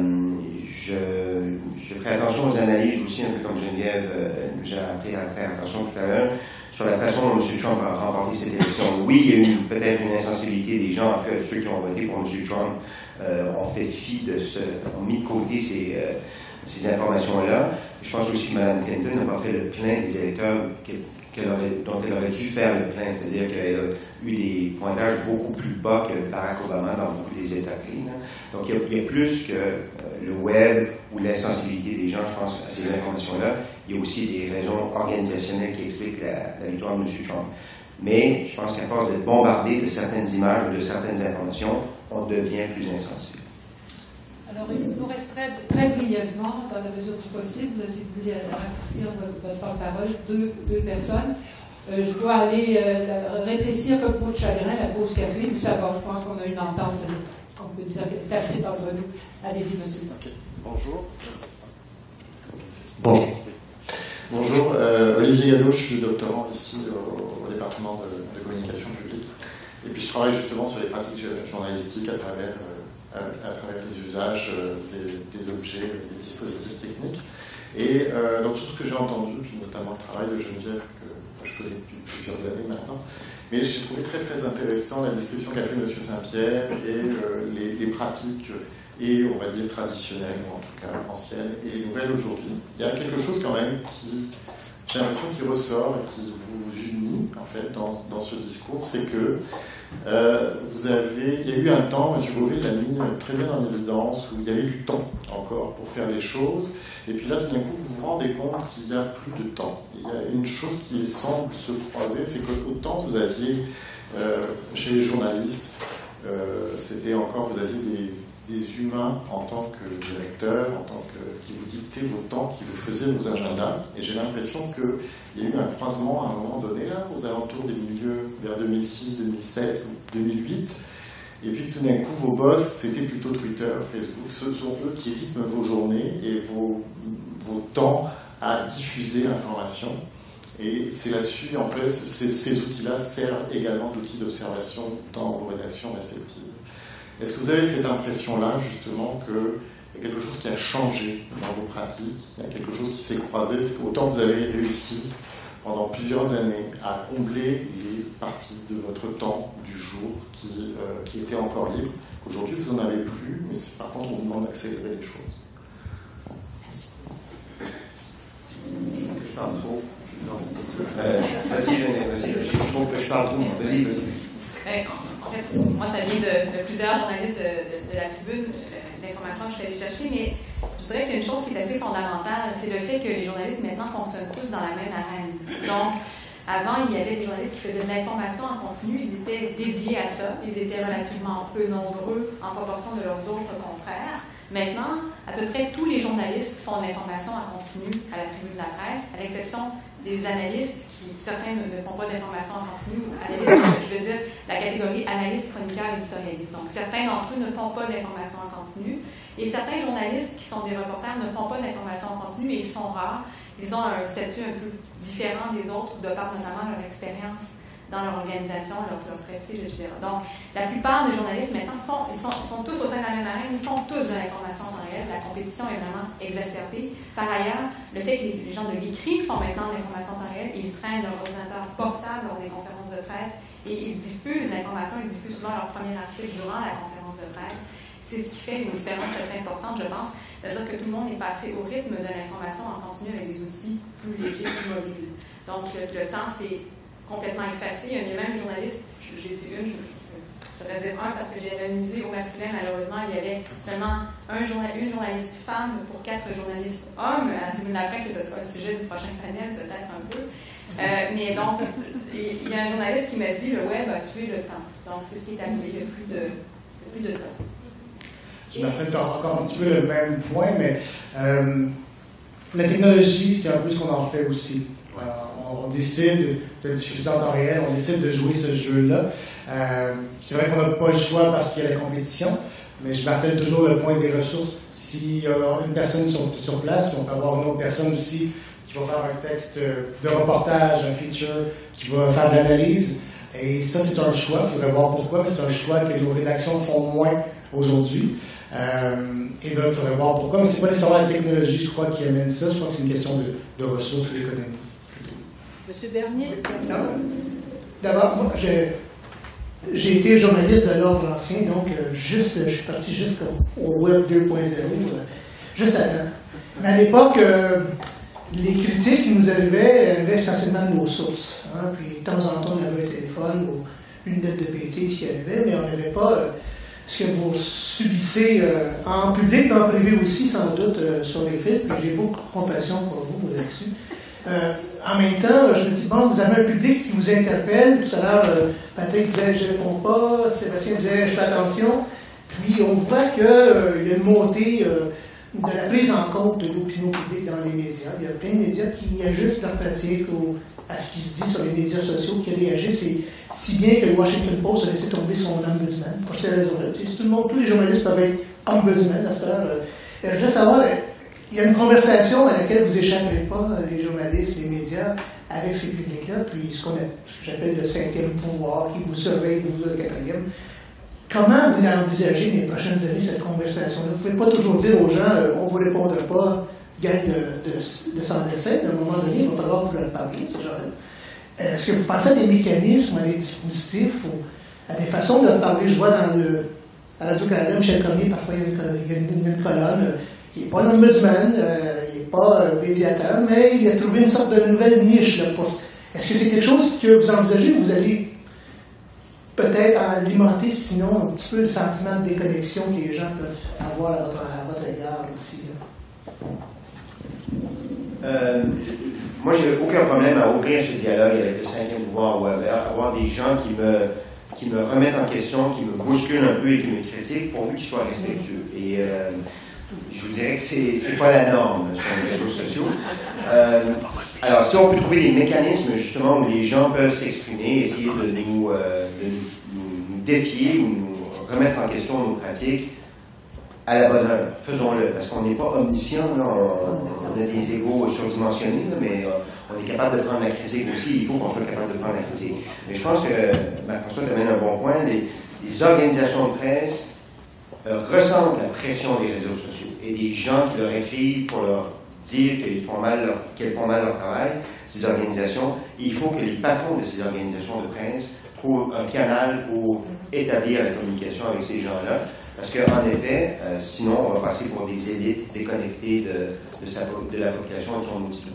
je ferai attention aux analyses aussi, un peu comme Geneviève nous a appris à faire attention tout à l'heure, sur la façon dont M. Trump a remporté cette élection. Oui, il y a eu peut-être une insensibilité des gens, en fait, ceux qui ont voté pour M. Trump ont fait fi ont mis de côté ces informations-là. Je pense aussi que Mme Clinton n'a pas fait le plein des électeurs dont elle aurait dû faire le plein, c'est-à-dire qu'elle a eu des pointages beaucoup plus bas que Barack Obama dans beaucoup des États clés. Donc il y a plus que le web ou l'insensibilité des gens, je pense, à ces informations-là. Il y a aussi des raisons organisationnelles qui expliquent la victoire de M. Trump. Mais je pense qu'à force d'être bombardé de certaines images ou de certaines informations, on devient plus insensible. Alors, il nous reste très brièvement, dans la mesure du possible, si vous voulez raccourcir votre porte-parole, deux personnes. Je dois aller rétrécir comme peau de chagrin la pause café, mais ça va, je pense qu'on a une entente, on peut dire, tacite entre nous. Allez-y, monsieur. Okay. Bonjour. Bonjour, Olivier Gadot, je suis doctorant ici au département de communication publique. Et puis je travaille justement sur les pratiques journalistiques à travers les usages des objets, des dispositifs techniques. Et dans tout ce que j'ai entendu, puis notamment le travail de Geneviève, que je connais depuis plusieurs années maintenant, mais j'ai trouvé très très intéressant la discussion qu'a fait M. Saint-Pierre et les pratiques, et on va dire traditionnelles, ou en tout cas anciennes, et les nouvelles aujourd'hui. Il y a quelque chose quand même qui, j'ai l'impression, qui ressort et qui vous unit en fait dans ce discours, c'est que il y a eu un temps, M. Beauvais l'a mis très bien en évidence, où il y avait du temps encore pour faire les choses, et puis là tout d'un coup vous vous rendez compte qu'il n'y a plus de temps. Il y a une chose qui semble se croiser, c'est qu'autant vous aviez chez les journalistes, c'était encore, vous aviez des humains en tant que directeur, qui vous dictaient vos temps, qui vous faisaient vos agendas. Et j'ai l'impression qu'il y a eu un croisement à un moment donné, là, aux alentours des milieux, vers 2006, 2007 ou 2008. Et puis tout d'un coup, vos boss, c'était plutôt Twitter, Facebook. Ce sont eux qui rythment vos journées et vos temps à diffuser l'information. Et c'est là-dessus, en fait, ces outils-là servent également d'outils d'observation dans vos rédactions respectives. Est-ce que vous avez cette impression-là, justement, qu'il y a quelque chose qui a changé dans vos pratiques, il y a quelque chose qui s'est croisé, c'est qu'autant vous avez réussi pendant plusieurs années à combler les parties de votre temps du jour qui étaient encore libres, qu'aujourd'hui vous n'en avez plus, mais par contre on vous demande d'accélérer les choses. Merci. Je parle trop. Non. Vas-y, je trouve que je parle trop. Vas-y. En fait, moi, ça vient de plusieurs journalistes de la Tribune, l'information que je suis allée chercher, mais je dirais qu'il y a une chose qui est assez fondamentale, c'est le fait que les journalistes maintenant fonctionnent tous dans la même arène. Donc, avant, il y avait des journalistes qui faisaient de l'information en continu, ils étaient dédiés à ça, ils étaient relativement peu nombreux en proportion de leurs autres confrères. Maintenant, à peu près tous les journalistes font de l'information en continu à la Tribune de la Presse, à l'exception des analystes certains ne font pas d'information en continu. Analystes, je veux dire, la catégorie analyste, chroniqueur, éditorialiste. Donc, certains d'entre eux ne font pas d'information en continu. Et certains journalistes qui sont des reporters ne font pas d'information en continu et ils sont rares. Ils ont un statut un peu différent des autres, de par notamment leur expérience dans leur organisation, leur prestige, etc. Donc, la plupart des journalistes maintenant ils sont tous au sein de la même arène, ils font tous de l'information en temps réel. La compétition est vraiment exacerbée. Par ailleurs, le fait que les gens de l'écrit font maintenant de l'information en temps réel, ils traînent leur ordinateur portable lors des conférences de presse et ils diffusent l'information, ils diffusent souvent leur premier article durant la conférence de presse. C'est ce qui fait une différence assez importante, je pense. C'est-à-dire que tout le monde est passé au rythme de l'information en continu avec des outils plus légers, plus mobiles. Donc, le temps, c'est complètement effacé. Il y a même une journaliste, j'ai dit une, je devrais dire un parce que j'ai anonymisé au masculin, malheureusement, il y avait seulement une journaliste femme pour 4 journalistes hommes à la Tribune de la Presse, et ce sera le sujet du prochain panel, peut-être un peu. Mais donc, il y a un journaliste qui m'a dit le web a tué le temps. Donc, c'est ce qui est arrivé, il n'y a plus de temps. Je m'appelle encore un petit peu le même point, mais la technologie, c'est un peu ce qu'on en fait aussi. On décide de diffuser en temps réel, on décide de jouer ce jeu-là. C'est vrai qu'on n'a pas le choix parce qu'il y a la compétition, mais je martèle toujours le point des ressources. S'il y a une personne sur place, on peut avoir une autre personne aussi qui va faire un texte de reportage, un feature, qui va faire de l'analyse. Et ça, c'est un choix. Il faudrait voir pourquoi, mais c'est un choix que nos rédactions font moins aujourd'hui. Et là, il faudrait voir pourquoi, mais ce n'est pas nécessairement la technologie, je crois, qui amène ça. Je crois que c'est une question de ressources et d'économie. Monsieur Bernier? D'abord, moi, j'ai été journaliste de l'ordre ancien, donc je suis parti jusqu'au Web 2.0, juste avant. Mais à l'époque, les critiques qui nous arrivaient essentiellement de nos sources. Hein, puis de temps en temps, on avait un téléphone ou une lettre de bêtise qui arrivait, mais on n'avait pas ce que vous subissez en public, mais en privé aussi, sans doute, sur les fils. Puis j'ai beaucoup de compassion pour vous là-dessus. En même temps, je me dis, bon, vous avez un public qui vous interpelle. Tout à l'heure, Patrick disait, je ne réponds pas. Sébastien disait, je fais attention. Puis on voit qu'il y a une montée de la prise en compte de l'opinion publique dans les médias. Il y a plein de médias qui ajustent leur pratique à ce qui se dit sur les médias sociaux, qui réagissent. Et si bien que le Washington Post a laissé tomber son ombudsman. Pour ces raisons-là. Tout le monde, tous les journalistes peuvent être ombudsman à cette heure. Je voulais savoir, il y a une conversation à laquelle vous échapperez pas, les journalistes, les médias, avec ces publics-là, puis ce que j'appelle le 5e pouvoir, qui vous surveille, vous le 4e. Comment vous envisagez les prochaines années cette conversation-là? Vous ne pouvez pas toujours dire aux gens, on ne vous répondra pas, gagne de s'en laisser. À un moment donné, il va falloir vous leur parler, ces gens-là. Est-ce que vous pensez à des mécanismes, à des dispositifs, ou à des façons de leur parler? Je vois à Radio-Canada, Michel Cormier, parfois il y a une colonne. Il n'est pas un ombudsman, il n'est pas un médiateur, mais il a trouvé une sorte de nouvelle niche. Là, est-ce que c'est quelque chose que vous envisagez ou vous allez peut-être alimenter, sinon, un petit peu le sentiment de déconnexion que les gens peuvent avoir à votre égard aussi? Moi, je n'ai aucun problème à ouvrir ce dialogue avec le 5e pouvoir ou à avoir des gens qui qui me remettent en question, qui me bousculent un peu et qui me critiquent, pourvu qu'ils soient respectueux. Et je vous dirais que c'est pas la norme sur les réseaux sociaux. Alors, si on peut trouver des mécanismes justement où les gens peuvent s'exprimer, essayer de nous défier ou nous remettre en question nos pratiques, à la bonne heure, faisons-le, parce qu'on n'est pas omniscient, là, on a des égos surdimensionnés, là, mais on est capable de prendre la critique aussi, il faut qu'on soit capable de prendre la critique. Mais je pense que François t'amène un bon point, les organisations de presse ressentent la pression des réseaux sociaux et des gens qui leur écrivent pour leur dire qu'elles font mal leur travail, ces organisations. Et il faut que les patrons de ces organisations de presse trouvent un canal pour établir la communication avec ces gens-là. Parce qu'en effet, sinon, on va passer pour des élites déconnectées de la population et de son outil.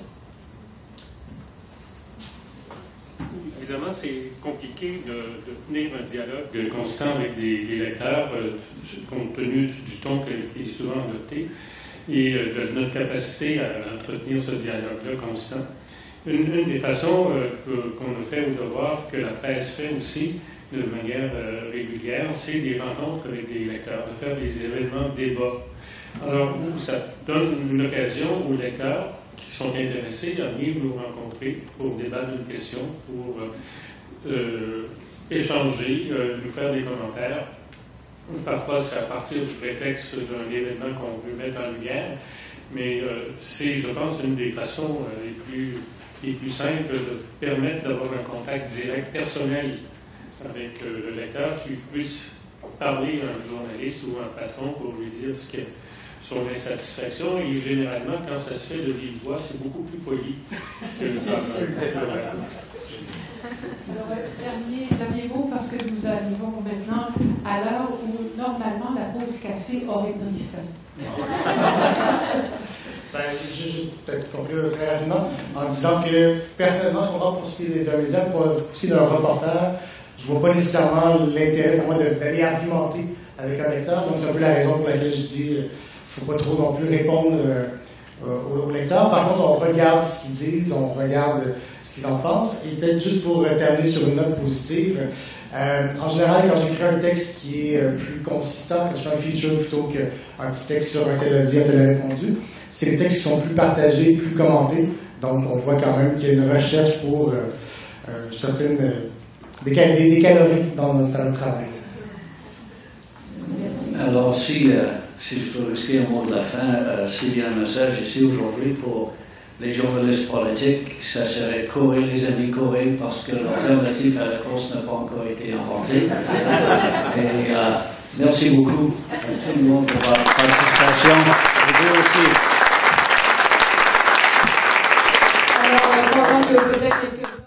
Évidemment, c'est compliqué de tenir un dialogue constant avec les lecteurs, compte tenu du ton qui est souvent adopté, et de notre capacité à entretenir ce dialogue-là constant. Une des façons qu'on a fait au devoir, que la presse fait aussi, de manière régulière, c'est des rencontres avec les lecteurs, de faire des événements de débat. Alors, ça donne une occasion aux lecteurs qui sont intéressés à venir nous rencontrer pour débattre d'une question, pour échanger, nous faire des commentaires. Parfois, c'est à partir du prétexte d'un événement qu'on veut mettre en lumière, mais c'est, je pense, une des façons les plus simples de permettre d'avoir un contact direct, personnel, avec le lecteur, qui puisse parler à un journaliste ou à un patron pour lui dire ce qu'est son insatisfaction. Et généralement, quand ça se fait de vive voix, c'est beaucoup plus poli que par Alors, dernier mot, parce que nous arrivons maintenant à l'heure où, normalement, la pause café aurait pris fin. Je vais juste peut-être conclure très rapidement en disant que, personnellement, je comprends pour ce qui est d'un média, pour ce qui est d'un reporter, je ne vois pas nécessairement l'intérêt pour moi d'aller argumenter avec un lecteur. Donc, c'est un peu la raison pour laquelle je dis qu'il ne faut pas trop non plus répondre aux lecteurs. Par contre, on regarde ce qu'ils disent, on regarde ce qu'ils en pensent. Et peut-être juste pour terminer sur une note positive, en général, quand j'écris un texte qui est plus consistant, quand je fais un feature plutôt qu'un petit texte sur un tel a dit, un tel a répondu, c'est les textes qui sont plus partagés, plus commentés. Donc, on voit quand même qu'il y a une recherche pour des calories dans notre travail. Merci. Alors, si je peux risquer un mot de la fin, s'il y a un message ici aujourd'hui pour les journalistes politiques, ça serait courir, les amis, courir, parce que l'alternative à la course n'a pas encore été inventée. Et merci beaucoup à tout le monde pour votre participation. Et vous aussi. Alors, pendant que peut-être quelques